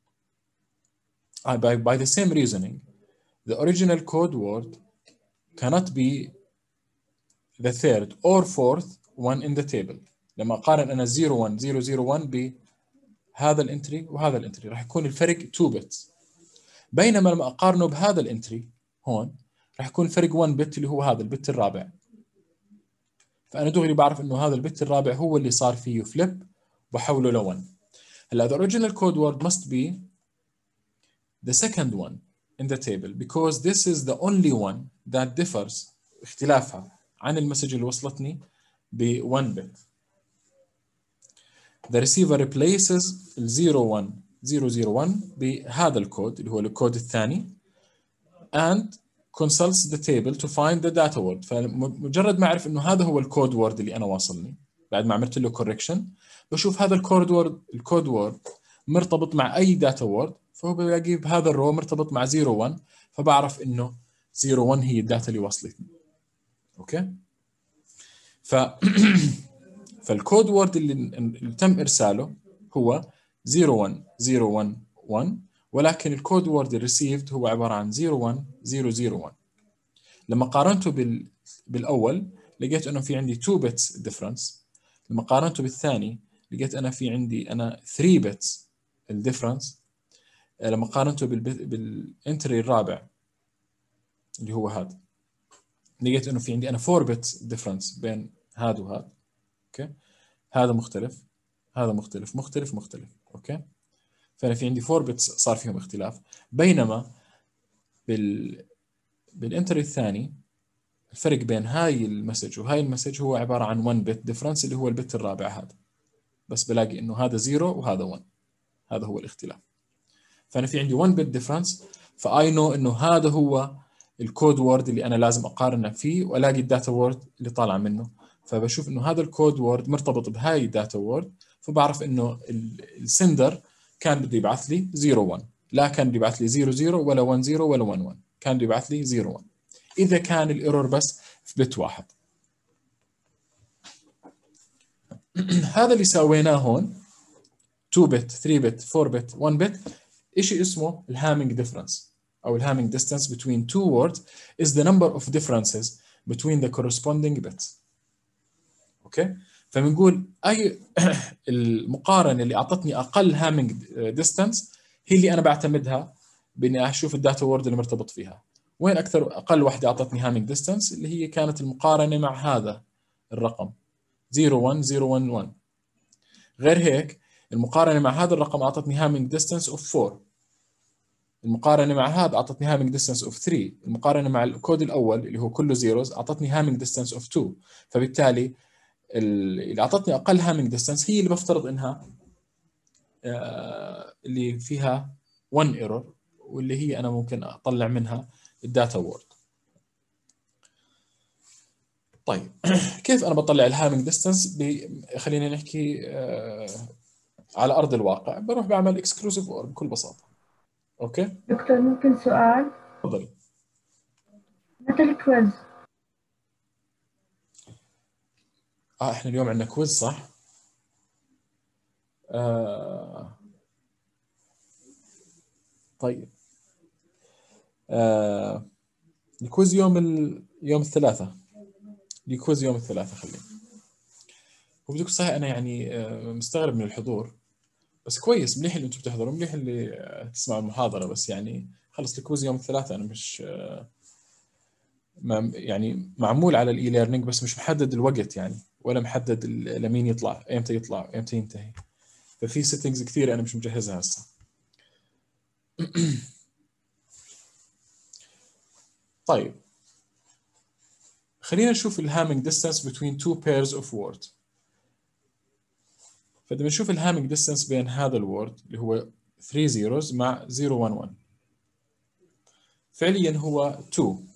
by the same reasoning the original code word cannot be the third or fourth one in the table. لما اقارن انا 01001 بهذا الانتري وهذا الانتري راح يكون الفرق 2 بيتس، بينما لما اقارنه بهذا الانتري هون راح يكون الفرق 1 بت اللي هو هذا البت الرابع. فانا دغري بعرف انه هذا البت الرابع هو اللي صار فيه فليب وبحوله ل 1. هلا the original code word must be the second one in the table because this is the only one that differs اختلافها عن المسج اللي وصلتني ب 1 bit. The receiver replaces ال 01001 بهذا الكود اللي هو الكود الثاني and consults the table to find the data word. فمجرد ما اعرف انه هذا هو الكود وورد اللي انا واصلني بعد ما عملت له correction بشوف هذا الكود وورد مرتبط مع اي داتا وورد، فهو بلاقيه بهذا الرو مرتبط مع 01 فبعرف انه 01 هي الداتا اللي وصلتني. اوكي فالكود وورد اللي تم ارساله هو 01011 ولكن الكود وورد الريسيفد هو عباره عن 01001. لما قارنته بالاول لقيت انه في عندي 2 بيتس ديفرنس. لما قارنته بالثاني لقيت انا في عندي 3 بيتس الديفرنس. لما قارنته بالانتري الرابع اللي هو هذا لقيت انه في عندي 4 بيتس ديفرنس بين هذا وهذا. اوكي هذا مختلف، هذا مختلف. اوكي فانا في عندي 4 بيتس صار فيهم اختلاف، بينما بالانتري الثاني الفرق بين هاي المسج وهاي المسج هو عباره عن 1 بت ديفرنس اللي هو البت الرابع هذا، بس بلاقي انه هذا 0 وهذا 1. هذا هو الاختلاف. فانا في عندي 1 بت ديفرنس، فاي نو انه هذا هو الكود وورد اللي انا لازم اقارنه فيه والاقي الداتا وورد اللي طالع منه. فبشوف انه هذا الكود وورد مرتبط بهاي الداتا وورد، فبعرف انه السندر كان بده يبعث لي 0 1، لا كان بده يبعث لي 0 0 ولا 1 0 ولا 1 1، كان بده يبعث لي 0 1 اذا كان الايرور بس في بت واحد. هذا اللي سويناه هون 2 بت 3 بت 4 بت 1 بت، شيء اسمه الهامينج ديفرنس او الهامينج distance between two words is the number of differences between the corresponding bits. اوكي، فبنقول اي المقارنه اللي اعطتني اقل هامينج ديستانس هي اللي انا بعتمدها باني اشوف الداتا وورد اللي مرتبط فيها. وين اقل وحده اعطتني هامينج ديستانس؟ اللي هي كانت المقارنه مع هذا الرقم 0 1 0 1 1. غير هيك المقارنه مع هذا الرقم اعطتني هامينج ديستانس اوف 4، المقارنه مع هذا اعطتني هامينج ديستانس اوف 3، المقارنه مع الكود الاول اللي هو كله زيروز اعطتني هامينج ديستانس اوف 2. فبالتالي اللي اعطتني اقل هامينج ديستانس هي اللي بفترض انها اللي فيها 1 ايرور، واللي هي انا ممكن اطلع منها الداتا وورد. طيب كيف انا بطلع الهامينج ديستانس؟ خلينا نحكي على ارض الواقع، بروح بعمل اكسكلوسيف اور بكل بساطه. اوكي دكتور ممكن سؤال؟ تفضلي. متى الكويز؟ احنا اليوم عندنا كويز صح؟ طيب الكويز يوم الثلاثاء. الكويز يوم الثلاثاء. خلينا وبدك صحيح انا يعني مستغرب من الحضور، بس كويس منيح اللي انتم بتحضروا، منيح اللي تسمعوا المحاضره، بس يعني خلص الكويز يوم الثلاثاء. انا مش يعني معمول على الاي ليرنينج بس مش محدد الوقت يعني، ولا محدد لمين يطلع، ايمتى يطلع ايمتى ينتهي. ففي سيتنجز كثير انا مش مجهزها هسه. طيب خلينا نشوف الهامينج distance between two pairs of words. فإذا بنشوف الهامينج distance بين هذا الورد اللي هو 3 zeros مع 0 1 1 فعليا هو 2.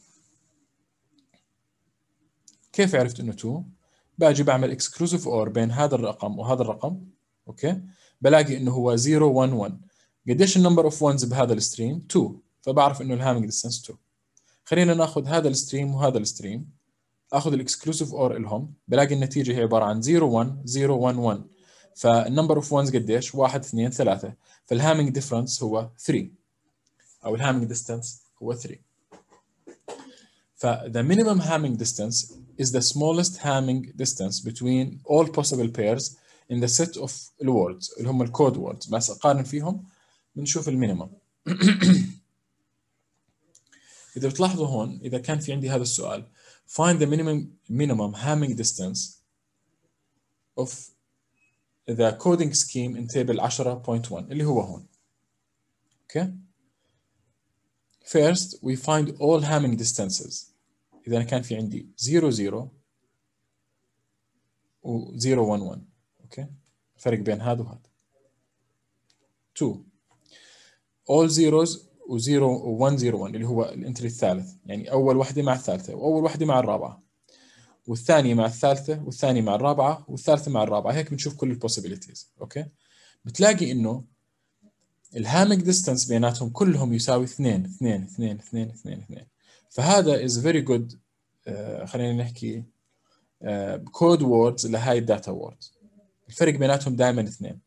كيف عرفت انه 2؟ باجي بعمل exclusive or بين هذا الرقم وهذا الرقم. اوكي، بلاقي انه هو 0 1 1. قديش النمبر اوف ones بهذا الستريم؟ 2، فبعرف انه الهامينج distance 2. خلينا ناخذ هذا الستريم وهذا الستريم، اخذ الاكسكلوسيف اور الهم، بلاقي النتيجه هي عباره عن 0 1 0 1 1. فالنمبر اوف وانز قديش؟ 1 2 3. فالهامينج ديفرنس هو 3 او الهامينج ديستانس هو 3. ف the minimum hamming distance is the smallest hamming distance between all possible pairs in the set of الwords اللي هم الكود ووردز. بس اقارن فيهم بنشوف المينيمم. اذا بتلاحظوا هون اذا كان في عندي هذا السؤال find the minimum hamming distance of the coding scheme in table 10.1 اللي هو هون. اوكي، first we find all hamming distances. اذا أنا كان في عندي 0 0 و 0 1 1. اوكي، الفرق بين هذا وهذا 2. all zeros و 0 و 1 0 1 اللي هو الانتري الثالث، يعني اول وحده مع الثالثه واول وحده مع الرابعه والثانيه مع الثالثه والثانيه مع الرابعه والثالثه مع الرابعه. هيك بنشوف كل البوسيبيليتيز. اوكي، بتلاقي انه الهامينج ديستانس بيناتهم كلهم يساوي 2 2 2 2 2 2. فهذا از فيري جود. خلينا نحكي كود ووردز لهاي الداتا ووردز، الفرق بيناتهم دائما 2.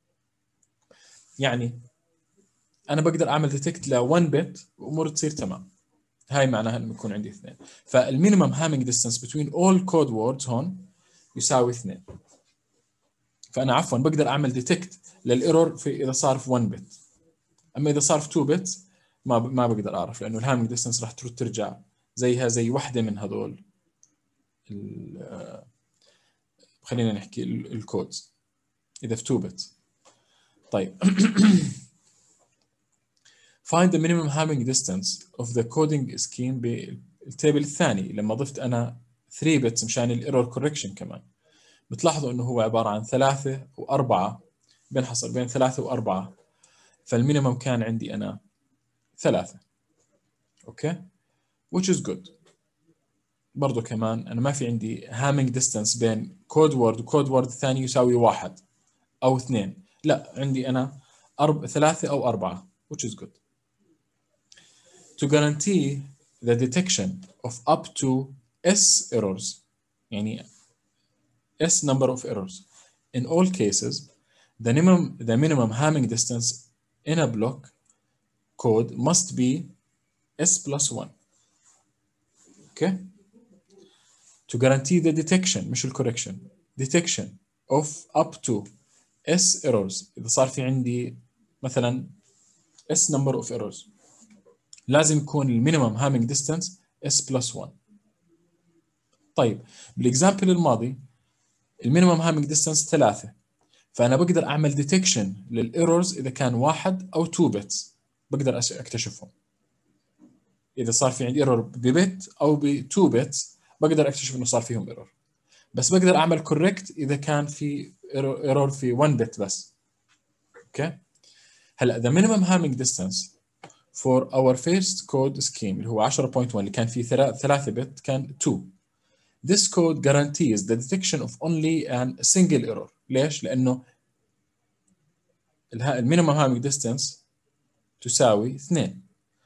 يعني انا بقدر اعمل ديتكت ل 1 بت وامور تصير تمام. هاي معناها انه يكون عندي 2. فالمينيمم هامينج ديستانس بتوين اول كود ووردز هون يساوي 2. فانا عفوا بقدر اعمل ديتكت للايرور في اذا صار في 1 بت. اما اذا صار في 2 بت ما بقدر اعرف، لانه الهامينج ديستانس راح ترجع زيها زي وحده من هذول خلينا نحكي الكودز اذا في 2 بت. طيب find the minimum having distance of the coding scheme بالتيبل الثاني لما ضفت أنا 3 bits مشان الايرور كوركشن كمان. بتلاحظوا إنه هو عبارة عن 3 و4، بينحصر بين 3 و4، فالمينيمم كان عندي أنا 3. أوكي which is good. برضو كمان أنا ما في عندي هامينج ديستانس بين كود وورد وكود وورد الثاني يساوي 1 أو 2، لا عندي أنا 3 أو 4 which is good. To guarantee the detection of up to S errors يعني S number of errors in all cases the minimum Hamming distance in a block code must be S+1. okay to guarantee the detection مش correction detection of up to S errors إذا صار في عندي مثلا S number of errors لازم يكون المينيمم هامينج ديستانس S+1. طيب بالاكزامبل الماضي المينيمم هامينج ديستانس 3، فأنا بقدر أعمل ديتكشن للإيرورز إذا كان 1 أو 2 بيتس، بقدر أكتشفهم. إذا صار في عندي إيرور ببت أو ب2 بيتس بقدر أكتشف إنه صار فيهم إيرور، بس بقدر أعمل كوريكت إذا كان في إيرور في 1 بت بس. أوكي هلا the minimum having distance for our first code scheme اللي هو 10.1 اللي كان فيه 3 بت كان 2. This code guarantees the detection of only a single error. ليش؟ لأنه المينيمم هامينج ديستانس تساوي 2،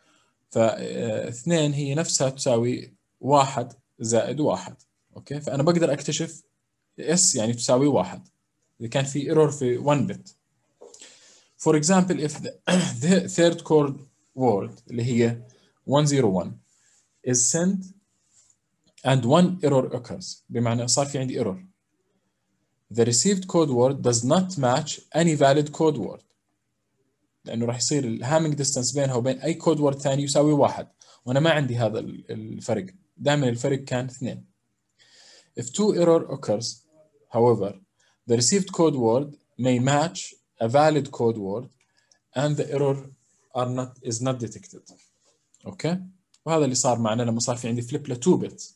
ف2 هي نفسها تساوي 1 زائد 1. اوكي فأنا بقدر أكتشف S يعني تساوي 1 إذا كان في error في 1 bit. For example if the third code word اللي هي 101 is sent and one error occurs بمعنى صار في عندي error. The received code word does not match any valid code word لأنه راح يصير الهامينج ديستانس بينها وبين أي كود وورد ثاني يساوي 1 وأنا ما عندي هذا الفرق، دائما الفرق كان 2. If two error occurs however the received code word may match a valid code word and the error is not detected. أوكي وهذا اللي صار معنا لما صار في عندي فليب ل 2 bits.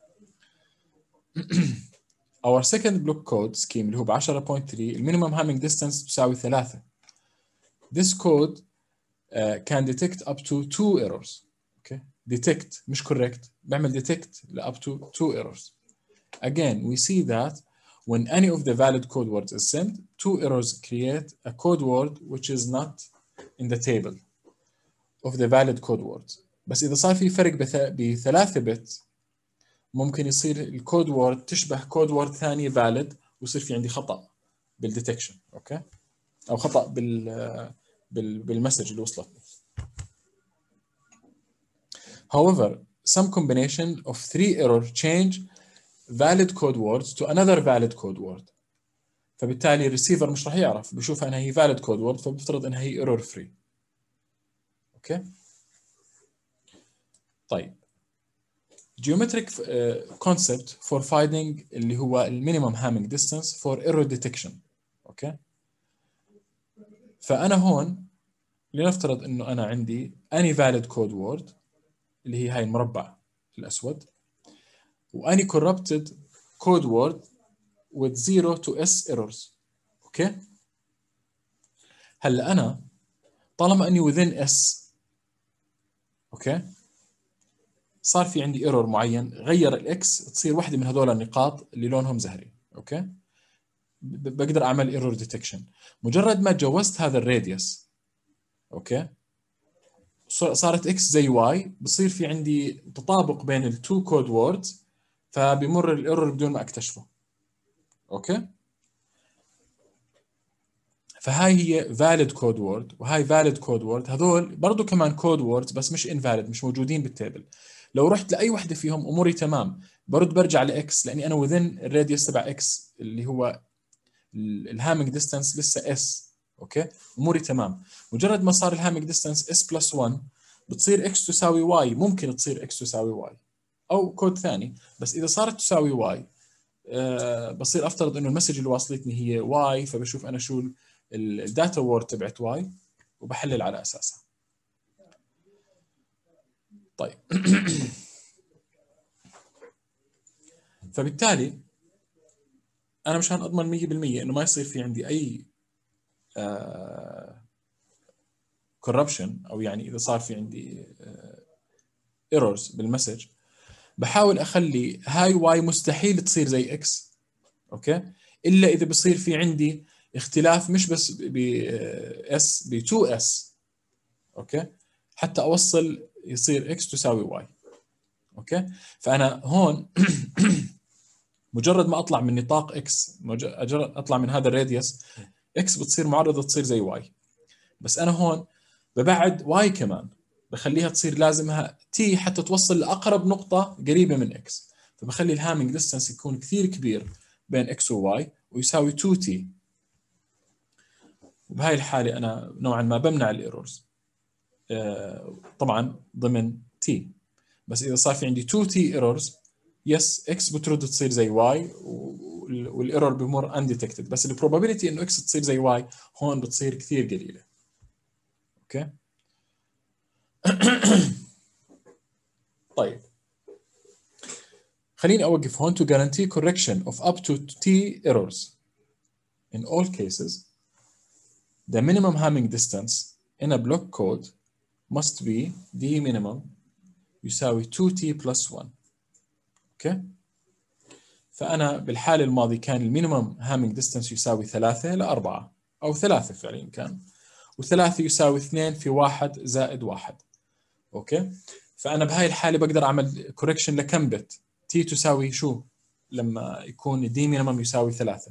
Our second block code scheme اللي هو ب 10.3 المينيمم هامينج ديستانس تساوي 3. This code can detect up to 2 errors. Okay detect مش correct بعمل detect ل up to 2 errors. Again we see that when any of the valid code words is sent 2 errors create a code word which is not in the table of the valid code words. بس إذا صار في فرق ب3 bits ممكن يصير الكود وورد تشبه كود وورد ثاني valid ويصير في عندي خطأ بالديتكشن. اوكي او خطأ بالمسج اللي وصلتني. However some combination of 3 error change valid code words to another valid code word فبالتالي الريسيفر مش راح يعرف بيشوف انها هي valid code word فبيفترض انها هي error free. اوكي طيب geometric concept for finding اللي هو minimum Hamming distance for error detection. اوكي فانا هون لنفترض انه انا عندي any valid code word اللي هي هاي المربع الاسود واني corrupted code word with 0 to S errors. اوكي هلا انا طالما اني within S اوكي صار في عندي ايرور معين غير الاكس تصير واحده من هذول النقاط اللي لونهم زهري. اوكي بقدر اعمل ايرور ديتكشن مجرد ما تجاوزت هذا الراديوس. اوكي صارت اكس زي واي بصير في عندي تطابق بين التو كود ووردز فبمر الايرور بدون ما اكتشفه. اوكي فهاي هي valid code word وهاي valid code word هذول برضو كمان code words بس مش invalid مش موجودين بالتابل. لو رحت لاي وحده فيهم اموري تمام برجع لاكس لاني انا within الراديوس تبع اكس اللي هو الهامينج ديستانس لسه اس. اوكي اموري تمام. مجرد ما صار الهامينج ديستانس S+1 بتصير اكس تساوي واي ممكن تصير اكس تساوي واي او كود ثاني بس اذا صارت تساوي واي بصير افترض انه المسج اللي واصلتني هي واي فبشوف انا شو الداتا وورد تبعت واي وبحلل على اساسها. طيب فبالتالي انا مشان اضمن 100% انه ما يصير في عندي اي كوربشن، او يعني اذا صار في عندي ايرورز بالمسج، بحاول اخلي هاي واي مستحيل تصير زي اكس، اوكي، الا اذا بصير في عندي اختلاف مش بس ب اس، ب 2 اس، اوكي، حتى اوصل يصير اكس تساوي واي، اوكي. فانا هون مجرد ما اطلع من نطاق اكس، اطلع من هذا الراديوس، اكس بتصير معرضه تصير زي واي، بس انا هون ببعد واي كمان، بخليها تصير لازمها تي حتى توصل لاقرب نقطه قريبه من اكس، فبخلي الهامينج ديستانس يكون كثير كبير بين اكس وواي ويساوي 2 تي. وبهاي الحاله انا نوعا ما بمنع الايرورز، طبعا ضمن تي. بس اذا صار في عندي 2 تي ايرورز، يس اكس بترد تصير زي واي والايرور بمر انديتكتد، بس البروبابيلتي انه اكس تصير زي واي هون بتصير كثير قليله، اوكي. طيب خليني اوقف هون. to guarantee correction of up to t errors in all cases the minimum Hamming distance in a block code must be d minimum يساوي 2t plus 1، اوكي. فانا بالحاله الماضيه كان المينيمم هامينج ديستانس يساوي 3 ل 4 او 3 فعليا كان، و3 يساوي 2 في 1 زائد 1، اوكي. فانا بهاي الحاله بقدر اعمل كوركشن لكم بت؟ تي تساوي شو لما يكون دي مينيمم يساوي 3؟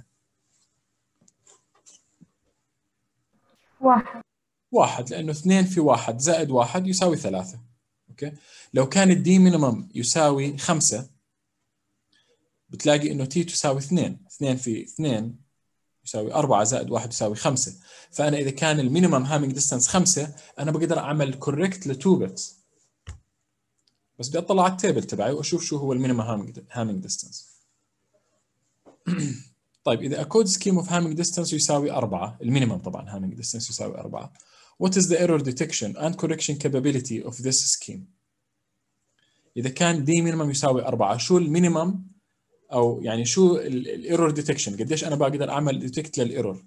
1 لانه 2 في 1 زائد 1 يساوي 3، اوكي. لو كان الدي مينيمم يساوي 5 بتلاقي انه تي تساوي 2، 2 في 2 يساوي 4 زائد 1 يساوي 5. فانا اذا كان المينيمم هامينج ديستانس 5 انا بقدر اعمل كوريكت ل 2 بتس، بس بدي اطلع على التيبل تبعي واشوف شو هو المينيمم هامينج ديستانس. طيب اذا كود سكيم اوف هامينج ديستانس يساوي 4، المينيمم طبعا هامينج ديستانس يساوي 4، what is the error detection and correction capability of this scheme؟ اذا كان دي مينيمم يساوي 4، شو المينيمم او يعني شو الايرور ديتكشن؟ قديش انا بقدر اعمل ديتكت للايرور؟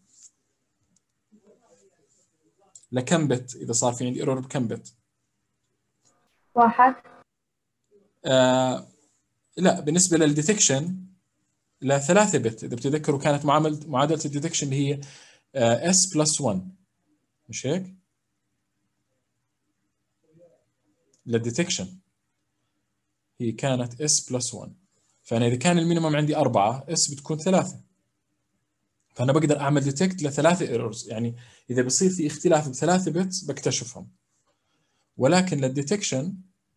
لكم بت؟ اذا صار في عندي ايرور بكم بت؟ 1. لا، بالنسبه للديتكشن ل3 بت. اذا بتتذكروا كانت معادله الديتكشن اللي هي اس بلس 1، مش هيك؟ للديتكشن هي كانت اس بلس 1. فانا اذا كان المينيمم عندي 4، اس بتكون 3، فانا بقدر اعمل ديتكت ل3 ايرورز، يعني اذا بصير في اختلاف ب3 بتس بكتشفهم. ولكن للديتكشن،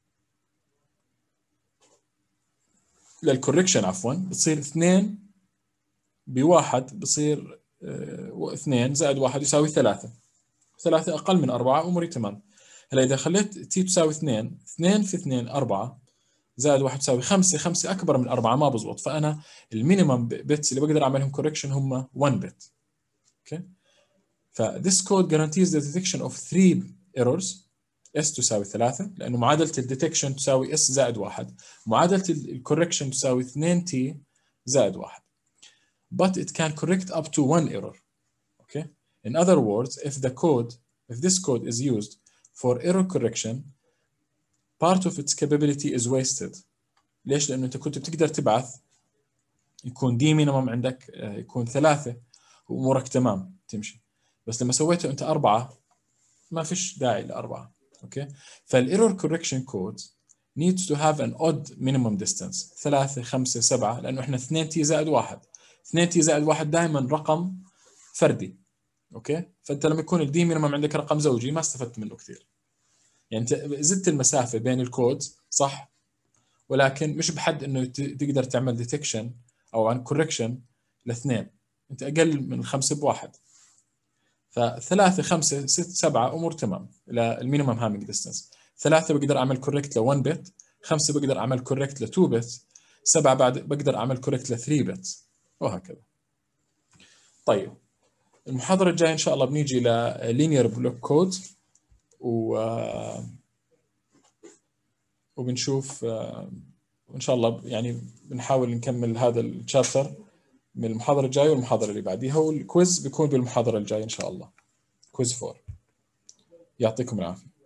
للكوركشن عفوا، بتصير 2 بواحد بصير 2 زائد 1 يساوي 3، 3 اقل من 4 اموري تمام. هلا اذا خليت تي تساوي 2، 2 في 2 4 زائد 1 تساوي 5، 5 اكبر من 4 ما بزبط، فانا المينيمم بيتس اللي بقدر اعملهم كوركشن هم 1 بت، اوكي. ف this code guarantees the detection of 3 errors s تساوي 3 لانه معادله الديتكشن تساوي s زائد 1، معادله الكوركشن تساوي 2t زائد 1. But it can correct up to 1 error. Okay. In other words, if this code is used for error correction, part of its capability is wasted. ليش؟ لأنه أنت كنت بتقدر تبعث يكون دي مينيمم عندك يكون 3 وأمورك تمام تمشي، بس لما سويته أنت 4 ما فيش داعي ل4. أوكي. فالإيرور correction code needs to have an odd minimum distance 3 5 7 لأنه إحنا 2 تي زائد 1، 2 تي زائد 1 دائما رقم فردي، اوكي. فانت لما يكون الدي مينيمم عندك رقم زوجي ما استفدت منه كثير، يعني انت زدت المسافه بين الكود صح، ولكن مش بحد انه تقدر تعمل ديتكشن او عن كوركشن لاثنين، انت اقل من 5 بواحد. فثلاثة 5 6 7 امور تمام للمينيمم هامينج ديستانس. 3 بقدر اعمل كوركت ل1 بت، 5 بقدر اعمل كوركت ل2 بت، 7 بعد بقدر اعمل كوركت ل3 بت، وهكذا. طيب المحاضرة الجاية إن شاء الله بنيجي للينير بلوك كود، و وبنشوف وإن شاء الله يعني بنحاول نكمل هذا الشابتر من المحاضرة الجاية والمحاضرة اللي بعديها، والكويز بيكون بالمحاضرة الجاية إن شاء الله، كويز 4. يعطيكم العافية.